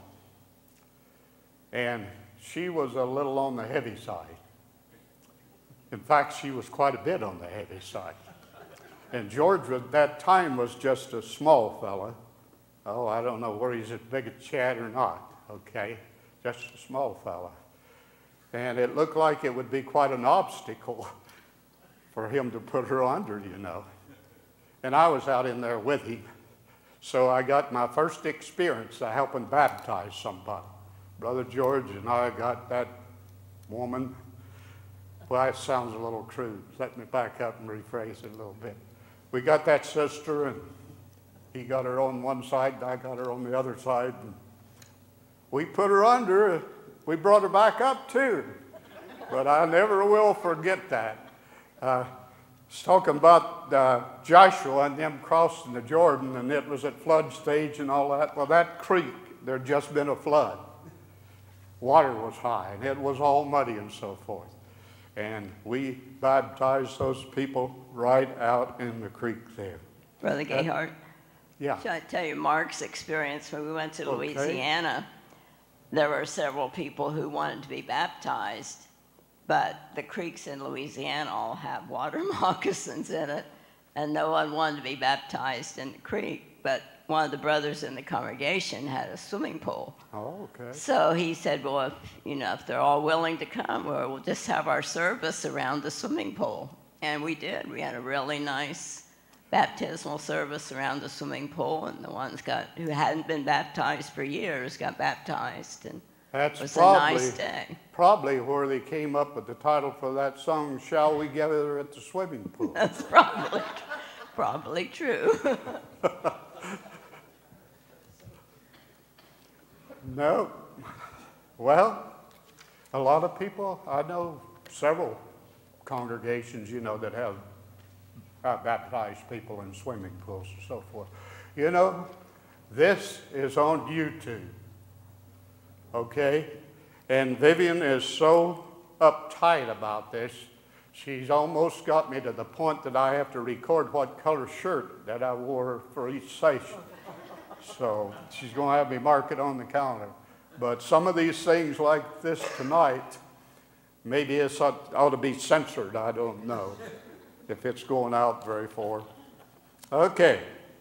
And she was a little on the heavy side. In fact, she was quite a bit on the heavy side. And George at that time was just a small fella. Oh, I don't know whether he's as big as Chad or not, okay? Just a small fella. And it looked like it would be quite an obstacle for him to put her under, you know. And I was out in there with him. So I got my first experience of helping baptize somebody. Brother George and I got that woman. Well, it sounds a little crude. Let me back up and rephrase it a little bit. We got that sister, and he got her on one side, and I got her on the other side. And we put her under. We brought her back up, too. But I never will forget that. Uh, I was talking about uh, Joshua and them crossing the Jordan, and it was at flood stage and all that. Well, that creek, there'd just been a flood. Water was high, and it was all muddy and so forth. And we baptized those people right out in the creek there. Brother Gayhart, Yeah. should I tell you Mark's experience when we went to Okay. Louisiana? There were several people who wanted to be baptized, but the creeks in Louisiana all have water moccasins in it, and no one wanted to be baptized in the creek. But one of the brothers in the congregation had a swimming pool. Oh, okay. So he said, well, if, you know, if they're all willing to come, well, we'll just have our service around the swimming pool. And we did. We had a really nice baptismal service around the swimming pool, and the ones got who hadn't been baptized for years got baptized, and That's it was probably, a nice day. probably where they came up with the title for that song, Shall We Gather at the Swimming Pool? That's probably, probably true. No. Well, a lot of people, I know several congregations, you know, that have uh, baptized people in swimming pools and so forth. You know, this is on YouTube, okay? And Vivian is so uptight about this. She's almost got me to the point that I have to record what color shirt that I wore for each session. So she's going to have me mark it on the calendar. But some of these things like this tonight, maybe it ought, ought to be censored. I don't know if it's going out very far. Okay.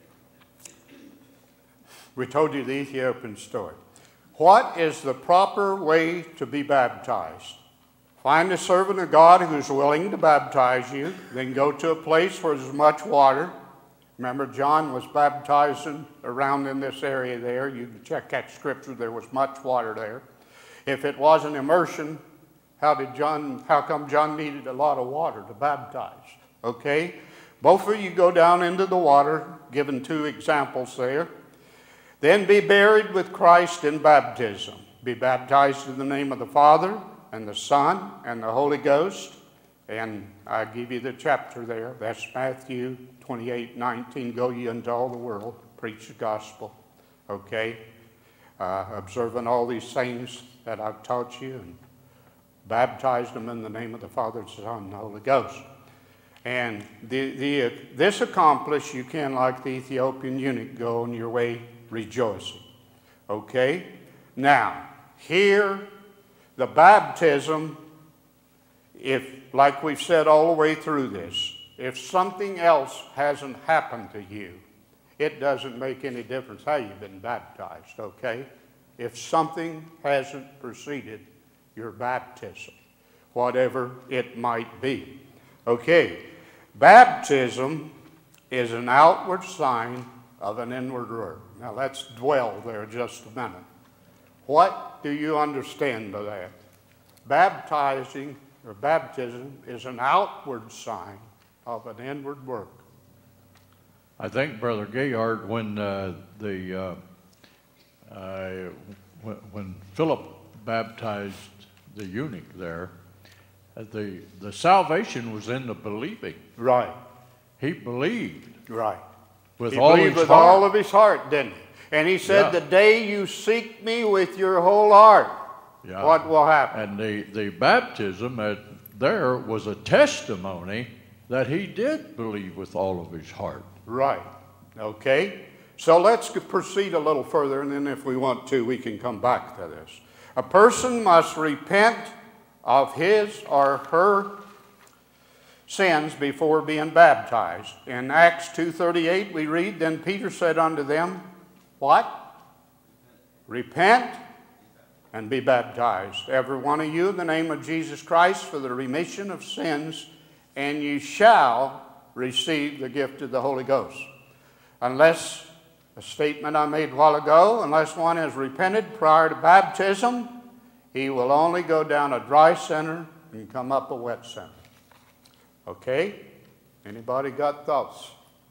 We told you the Ethiopian story. What is the proper way to be baptized? Find a servant of God who's willing to baptize you. Then go to a place where there's much water. Remember, John was baptizing around in this area there. You can check that scripture. There was much water there. If it wasn't immersion, how did John, how come John needed a lot of water to baptize? Okay? Both of you go down into the water, given two examples there. Then be buried with Christ in baptism. Be baptized in the name of the Father, and the Son, and the Holy Ghost. And I give you the chapter there. That's Matthew twenty-eight nineteen. Go ye into all the world, preach the gospel. Okay? Uh, observing all these things that I've taught you, and baptized them in the name of the Father, the Son, and the Holy Ghost. And the, the, this accomplished, you can, like the Ethiopian eunuch, go on your way rejoicing. Okay? Now, here, the baptism, if, like we've said all the way through this, if something else hasn't happened to you, it doesn't make any difference how you've been baptized, okay? If something hasn't preceded your baptism, whatever it might be. Okay, baptism is an outward sign of an inward work. Now let's dwell there just a minute. What do you understand by that? Baptizing or baptism is an outward sign of an inward work. I think, Brother Gayard, when uh, the uh, uh, when, when Philip baptized the eunuch there, uh, the the salvation was in the believing. Right. He believed. Right. With he all believed his with heart. all of his heart, didn't he? And he said, Yeah. the day you seek me with your whole heart, Yeah. what will happen? And the, the baptism at, there was a testimony that he did believe with all of his heart. Right. Okay. So let's proceed a little further, and then if we want to, we can come back to this. A person must repent of his or her sins before being baptized. In Acts two thirty-eight we read, then Peter said unto them, what? Repent and be baptized, every one of you, in the name of Jesus Christ, for the remission of sins, and you shall receive the gift of the Holy Ghost. Unless, a statement I made a while ago, unless one has repented prior to baptism, he will only go down a dry center and come up a wet center. Okay? Anybody got thoughts?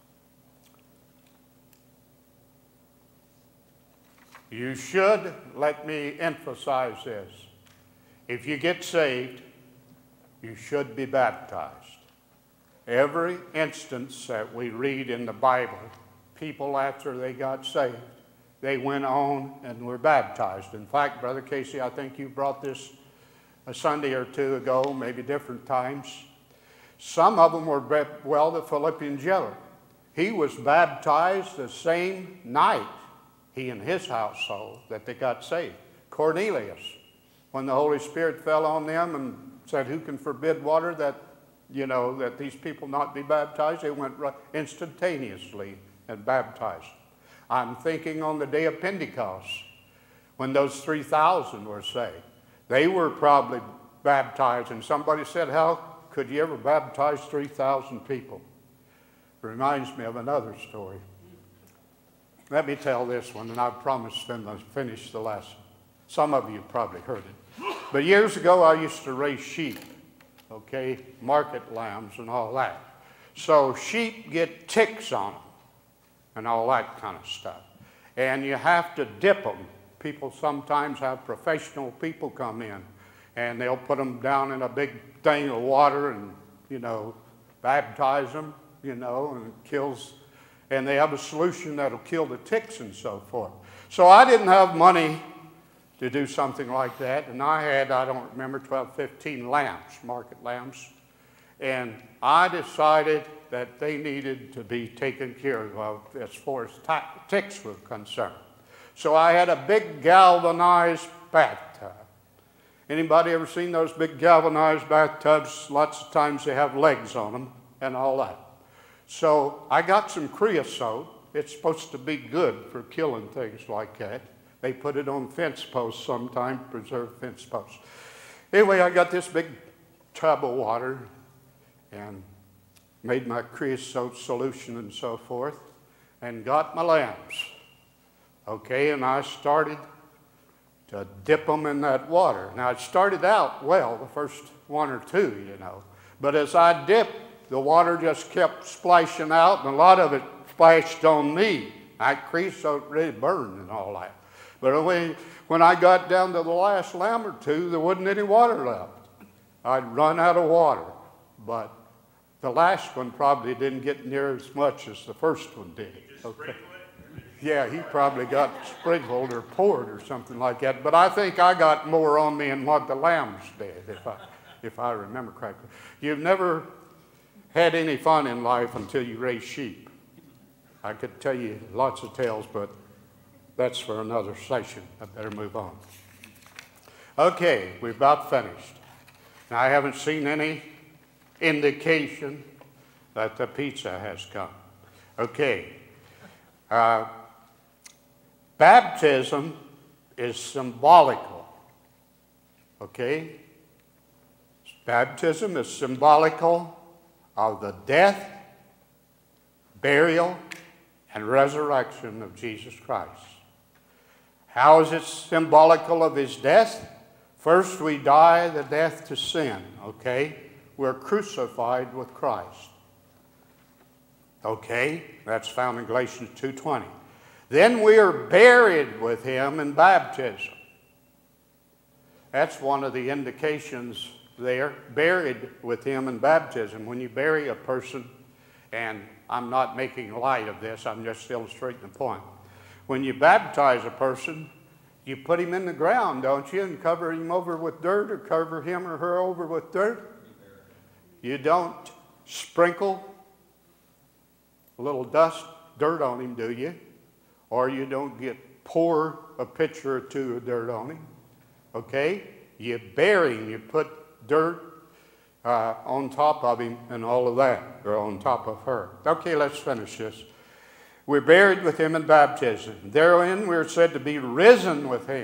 You should, let me emphasize this, if you get saved, you should be baptized. Every instance that we read in the Bible, people after they got saved, they went on and were baptized. In fact, Brother Casey, I think you brought this a Sunday or two ago, maybe different times. Some of them were, well, the Philippian jailer. He was baptized the same night, he and his household, that they got saved. Cornelius, when the Holy Spirit fell on them and said, who can forbid water that, you know, that these people not be baptized? They went right instantaneously and baptized. I'm thinking on the day of Pentecost, when those three thousand were saved. They were probably baptized, and somebody said, how could you ever baptize three thousand people? Reminds me of another story. Let me tell this one, and I promised them to finish the lesson. Some of you probably heard it. But years ago, I used to raise sheep, okay, market lambs and all that. So sheep get ticks on them and all that kind of stuff. And you have to dip them. People sometimes have professional people come in, and they'll put them down in a big thing of water and, you know, baptize them, you know, and it kills, and they have a solution that'll kill the ticks and so forth. So I didn't have money to do something like that, and I had, I don't remember, twelve, fifteen lambs, market lambs. and I decided that they needed to be taken care of as far as ticks were concerned. So I had a big galvanized bathtub. Anybody ever seen those big galvanized bathtubs? Lots of times they have legs on them and all that. So I got some creosote. It's supposed to be good for killing things like that. They put it on fence posts sometimes, preserve fence posts. Anyway, I got this big tub of water and made my creosote solution and so forth, and got my lambs. Okay, and I started to dip them in that water. Now, it started out well, the first one or two, you know. But as I dipped, the water just kept splashing out, and a lot of it splashed on me. That creosote really burned and all that. But when, when I got down to the last lamb or two, there wasn't any water left. I'd run out of water. But the last one probably didn't get near as much as the first one did. Okay. Yeah, he probably got sprinkled or poured or something like that. But I think I got more on me than what the lambs did, if I, if I remember correctly. You've never had any fun in life until you raise sheep. I could tell you lots of tales, but that's for another session. I better move on. Okay, we're about finished. Now, I haven't seen any indication that the pizza has come. Okay. Uh, baptism is symbolical. Okay? Baptism is symbolical of the death, burial, and resurrection of Jesus Christ. How is it symbolical of his death? First, we die the death to sin, okay? We're crucified with Christ. Okay, that's found in Galatians two twenty. Then we are buried with him in baptism. That's one of the indications there, buried with him in baptism. When you bury a person, and I'm not making light of this, I'm just illustrating the point. When you baptize a person, you put him in the ground, don't you, and cover him over with dirt, or cover him or her over with dirt? You don't sprinkle a little dust, dirt on him, do you? Or you don't get pour a pitcher or two of dirt on him. Okay? You bury him, you put dirt uh, on top of him and all of that, or on top of her. Okay, let's finish this. We're buried with him in baptism. Therein we're said to be risen with him.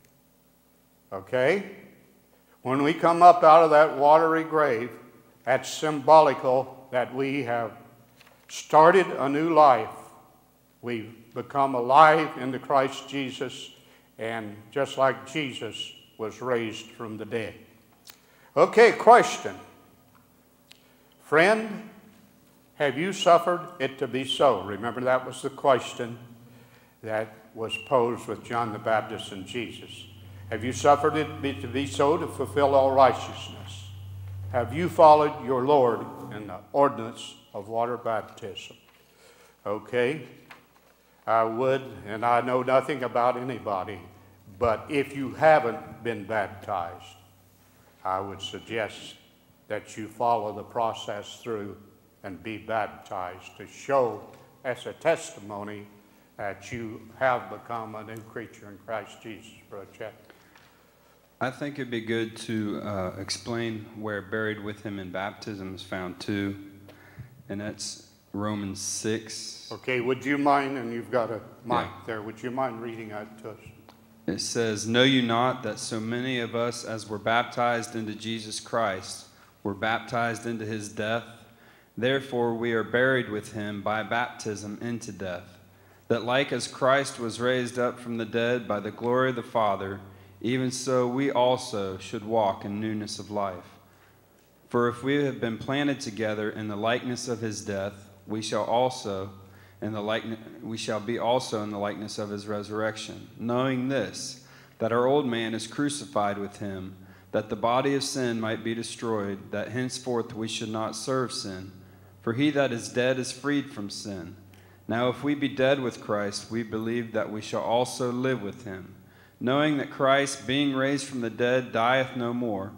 Okay? When we come up out of that watery grave, that's symbolical that we have started a new life. We've become alive in the Christ Jesus, and just like Jesus was raised from the dead. Okay, question. Friend, have you suffered it to be so? Remember, that was the question that was posed with John the Baptist and Jesus. Have you suffered it to be so to fulfill all righteousness? Have you followed your Lord in the ordinance of water baptism? Okay, I would, and I know nothing about anybody, but if you haven't been baptized, I would suggest that you follow the process through and be baptized to show as a testimony that you have become a new creature in Christ Jesus. Brother Chet. I think it'd be good to uh, explain where buried with him in baptism is found too, and that's Romans six. Okay, would you mind, and you've got a mic Yeah. there, would you mind reading that to us? It says, "Know you not that so many of us as were baptized into Jesus Christ were baptized into his death? Therefore we are buried with him by baptism into death, that like as Christ was raised up from the dead by the glory of the Father, even so we also should walk in newness of life. For if we have been planted together in the likeness of his death, we shall also in the likeness, we shall be also in the likeness of his resurrection, knowing this, that our old man is crucified with him, that the body of sin might be destroyed, that henceforth we should not serve sin. For he that is dead is freed from sin. Now if we be dead with Christ, we believe that we shall also live with him, knowing that Christ, being raised from the dead, dieth no more.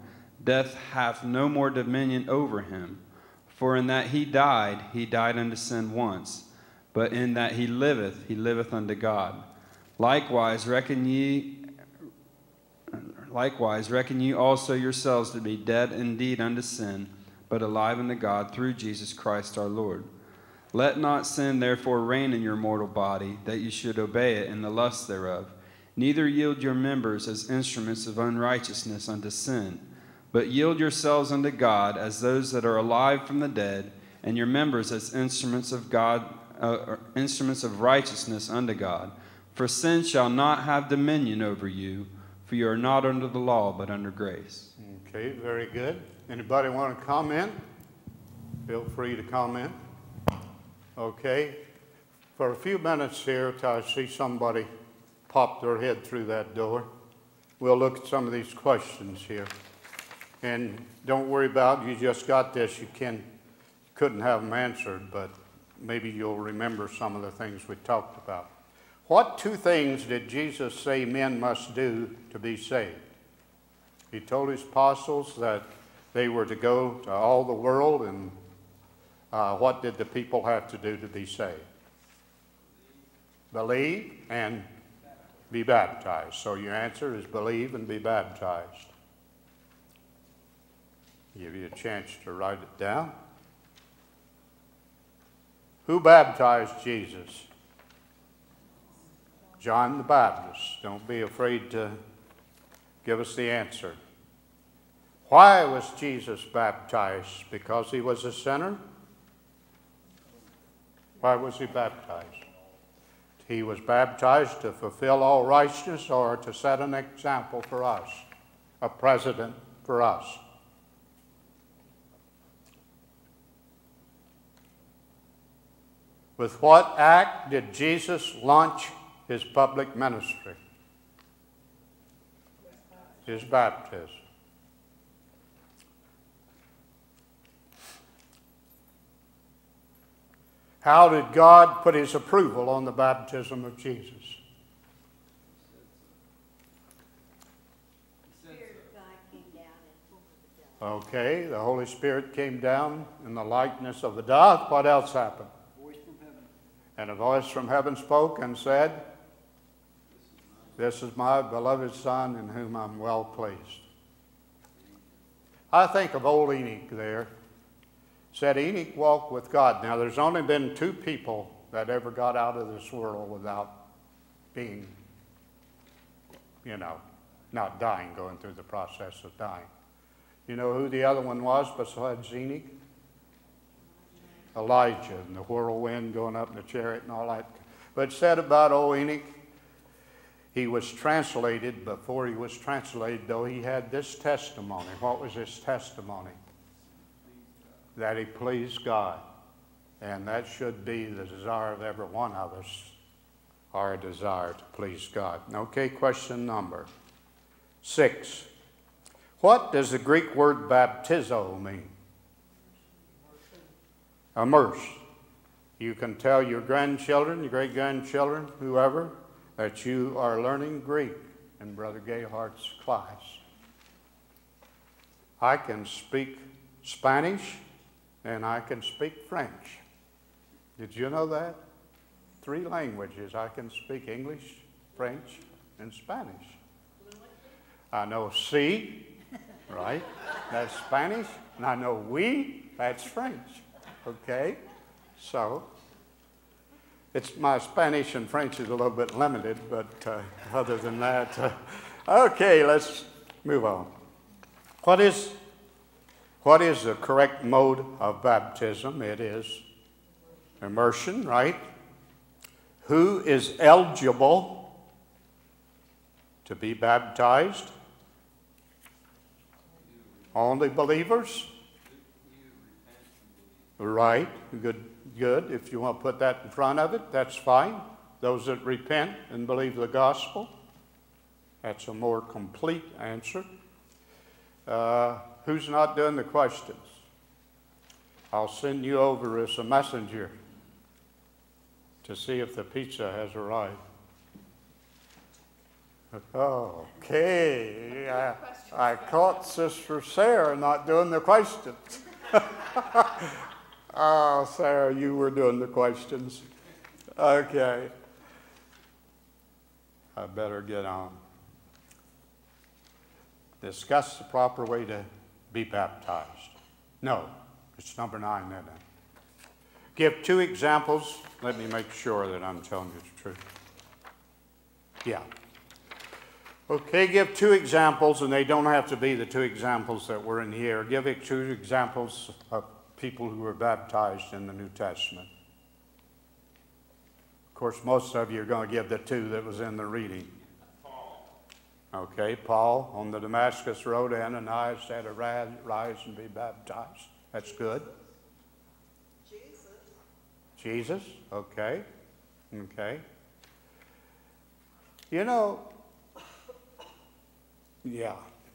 death hath no more dominion over him. For in that he died, he died unto sin once, but in that he liveth, he liveth unto God. Likewise reckon ye, likewise reckon ye also yourselves to be dead indeed unto sin, but alive unto God through Jesus Christ our Lord. Let not sin therefore reign in your mortal body, that you should obey it in the lusts thereof. Neither yield your members as instruments of unrighteousness unto sin, but yield yourselves unto God as those that are alive from the dead, and your members as instruments of God, uh, instruments of righteousness unto God. For sin shall not have dominion over you, for you are not under the law, but under grace. Okay, very good. Anybody want to comment? Feel free to comment. Okay. For a few minutes here, till I see somebody pop their head through that door, we'll look at some of these questions here. And don't worry about it. You just got this. You can, couldn't have them answered, but maybe you'll remember some of the things we talked about. What two things did Jesus say men must do to be saved? He told his apostles that they were to go to all the world, and uh, what did the people have to do to be saved? Believe and be baptized. So your answer is believe and be baptized. Give you a chance to write it down. Who baptized Jesus? John the Baptist. Don't be afraid to give us the answer. Why was Jesus baptized? Because he was a sinner? Why was he baptized? He was baptized to fulfill all righteousness or to set an example for us, a precedent for us. With what act did Jesus launch his public ministry? His baptism. How did God put his approval on the baptism of Jesus? Okay, the Holy Spirit came down in the likeness of a dove. What else happened? And a voice from heaven spoke and said, "This is my beloved Son in whom I'm well pleased." I think of old Enoch there. Said Enoch walked with God. Now there's only been two people that ever got out of this world without being, you know, not dying, going through the process of dying. You know who the other one was besides Enoch? Elijah, and the whirlwind going up in the chariot and all that. But said about old Enoch, he was translated. Before he was translated, though, he had this testimony. What was his testimony? That he pleased God. And that should be the desire of every one of us, our desire to please God. Okay, question number six. What does the Greek word baptizo mean? Immerse. You can tell your grandchildren, your great-grandchildren, whoever, that you are learning Greek in Brother Gayhart's class. I can speak Spanish and I can speak French. Did you know that? Three languages. I can speak English, French, and Spanish. I know si, right? That's Spanish. And I know oui, that's French. Okay? So, it's my Spanish and French is a little bit limited, but uh, other than that, uh, okay, let's move on. What is, what is the correct mode of baptism? It is immersion, right? Who is eligible to be baptized? Only believers? Right, good, good. If you want to put that in front of it, that's fine. Those that repent and believe the gospel, that's a more complete answer. Uh, who's not doing the questions? I'll send you over as a messenger to see if the pizza has arrived. Okay, I, I caught Sister Sarah not doing the questions. Oh, Sarah, you were doing the questions. Okay. I better get on. Discuss the proper way to be baptized. No, it's number nine, isn't it? Give two examples. Let me make sure that I'm telling you the truth. Yeah. Okay, give two examples, and they don't have to be the two examples that were in here. Give it two examples of people who were baptized in the New Testament. Of course, most of you are going to give the two that was in the reading. Paul. Okay, Paul on the Damascus Road, Ananias had to rise and be baptized. That's good. Jesus. Jesus, okay, okay. You know, yeah.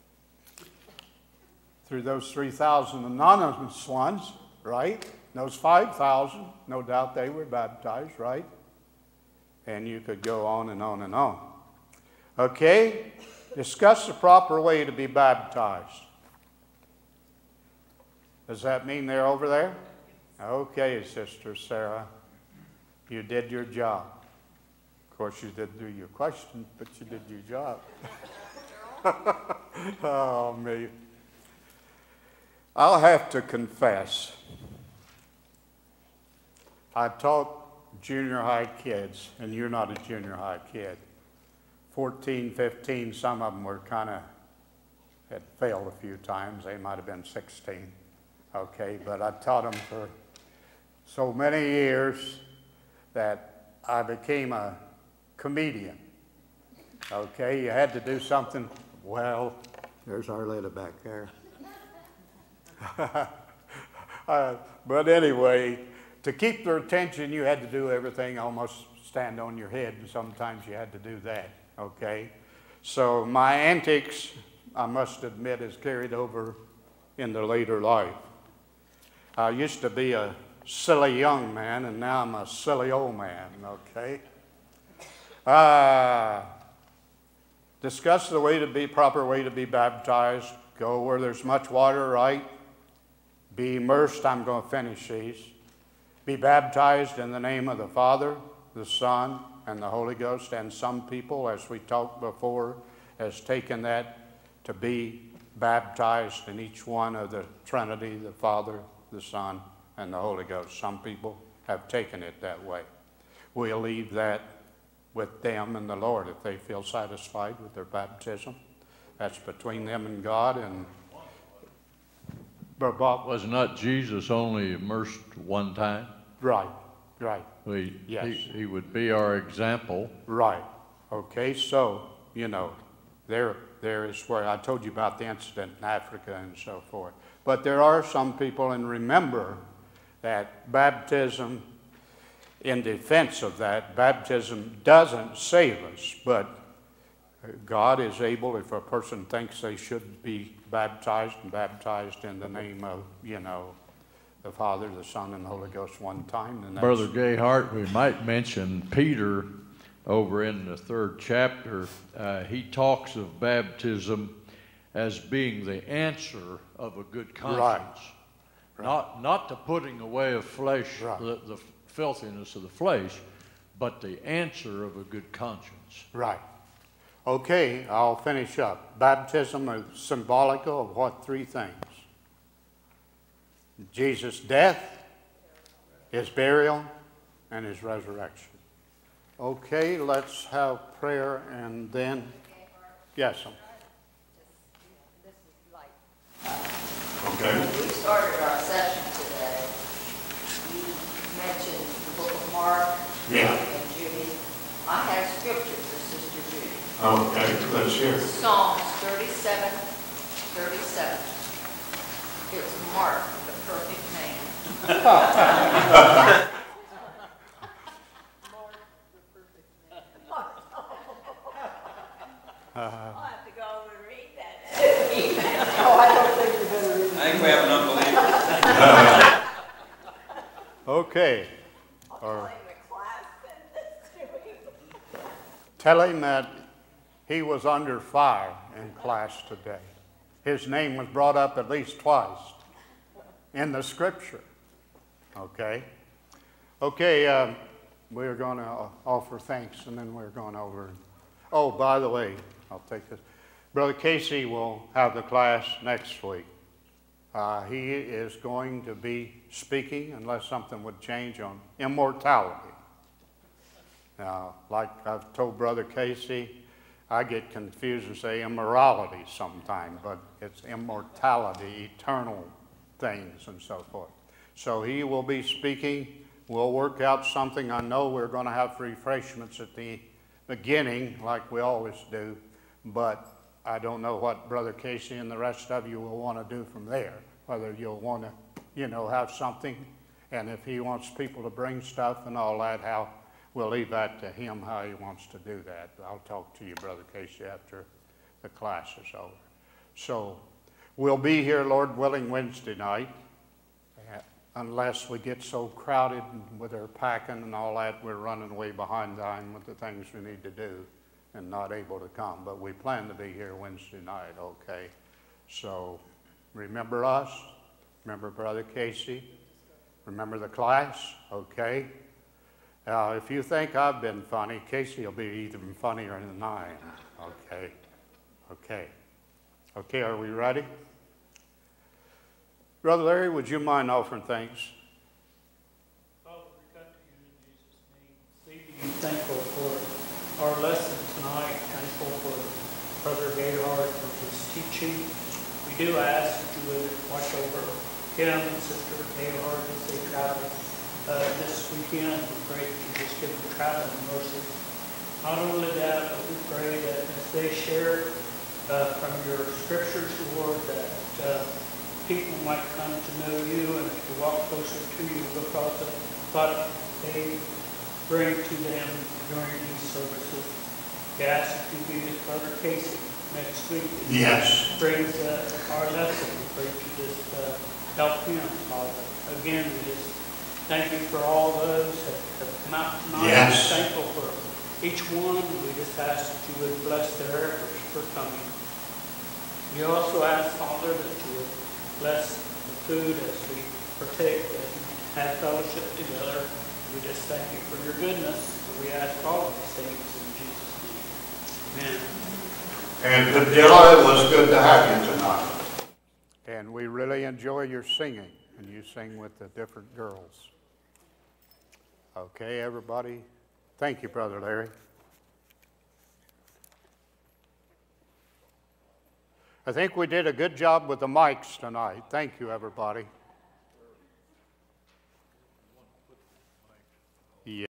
Through those three thousand anonymous ones, right? Those five thousand, no doubt they were baptized, right? And you could go on and on and on. Okay, discuss the proper way to be baptized. Does that mean they're over there? Okay, Sister Sarah, you did your job. Of course, you didn't do your question, but you did your job. Oh, me. I'll have to confess, I taught junior high kids, and you're not a junior high kid. fourteen, fifteen, some of them were kind of, had failed a few times. They might have been sixteen, okay? But I taught them for so many years that I became a comedian, okay? You had to do something. Well, there's Arletta back there. uh, but anyway, to keep their attention, you had to do everything, almost stand on your head, and sometimes you had to do that, okay? So my antics, I must admit, is carried over into later life. I used to be a silly young man, and now I'm a silly old man, okay? Uh, discuss the way to be, proper way to be baptized. Go where there's much water, right? Be immersed. I'm going to finish these. Be baptized in the name of the Father, the Son, and the Holy Ghost. And some people, as we talked before, has taken that to be baptized in each one of the Trinity, the Father, the Son, and the Holy Ghost. Some people have taken it that way. We'll leave that with them and the Lord if they feel satisfied with their baptism. That's between them and God. And but Bob, Was not Jesus only immersed one time? right, right, We, Yes. he, he would be our example. right. Okay, so you know, there, there is where I told you about the incident in Africa and so forth. But there are some people, and remember that baptism, in defense of that, baptism doesn't save us, but God is able, if a person thinks they should be baptized, and baptized in the name of, you know, the Father, the Son, and the Holy Ghost one time. And that's, Brother Gayhart, we might mention Peter over in the third chapter. Uh, he talks of baptism as being the answer of a good conscience. Right. Right. Not, not the putting away of flesh, Right. the, the filthiness of the flesh, but the answer of a good conscience. Right. Okay, I'll finish up. Baptism is symbolical of what? Three things. Jesus' death, his burial, and his resurrection. Okay, let's have prayer and then, yes. This is like, Okay. when we started our session today, you mentioned the book of Mark Yeah. and Judy. I have scripture for Sister Judy. Okay, let's hear it. Psalms thirty-seven, thirty-seven. It's Mark, the perfect man. I'll have to go over and read that. I think we have an unbeliever. Okay. Or tell him that he was under fire in class today. His name was brought up at least twice in the scripture. Okay? Okay, um, we're going to offer thanks, and then we're going over. Oh, by the way, I'll take this. Brother Casey will have the class next week. Uh, he is going to be speaking, unless something would change, on immortality. Now, like I've told Brother Casey, I get confused and say immorality sometime, but it's immortality, eternal things and so forth. So he will be speaking. We'll work out something. I know we're going to have refreshments at the beginning, like we always do, but I don't know what Brother Casey and the rest of you will want to do from there, whether you'll want to, you know, have something, and if he wants people to bring stuff and all that, how we'll leave that to him, how he wants to do that. I'll talk to you, Brother Casey, after the class is over. So we'll be here, Lord willing, Wednesday night, unless we get so crowded with our packing and all that, we're running way behind time with the things we need to do and not able to come. But we plan to be here Wednesday night, okay? So remember us, remember Brother Casey, remember the class, okay? Now, if you think I've been funny, Casey will be even funnier than I am, okay? Okay. Okay, are we ready? Brother Larry, would you mind offering thanks? Father, we come to you in Jesus' name, leaving you thankful for our lesson tonight, thankful for Brother Gayhard for his teaching. We do ask that you would watch over him and Sister Gayhard as they travel uh, this weekend. We pray that you just give them traveling mercy. Not only that, but we pray that as they share uh, from your scriptures, Lord, that uh, people might come to know you and to walk closer to you because of what they bring to them during these services. We ask that you be with Brother Casey next week. Yes. Brings uh, our lesson. We pray that you just uh, help him, Father. Again, we just thank you for all those that have come out tonight. Yes. We're thankful for each one. We just ask that you would bless their efforts for coming. We also ask, Father, that you would bless the food as we partake and have fellowship together. We just thank you for your goodness. We ask all of these things in Jesus' name. Amen. And Padilla, it was good to have you tonight. And we really enjoy your singing, and you sing with the different girls. Okay, everybody. Thank you, Brother Larry. I think we did a good job with the mics tonight. Thank you, everybody.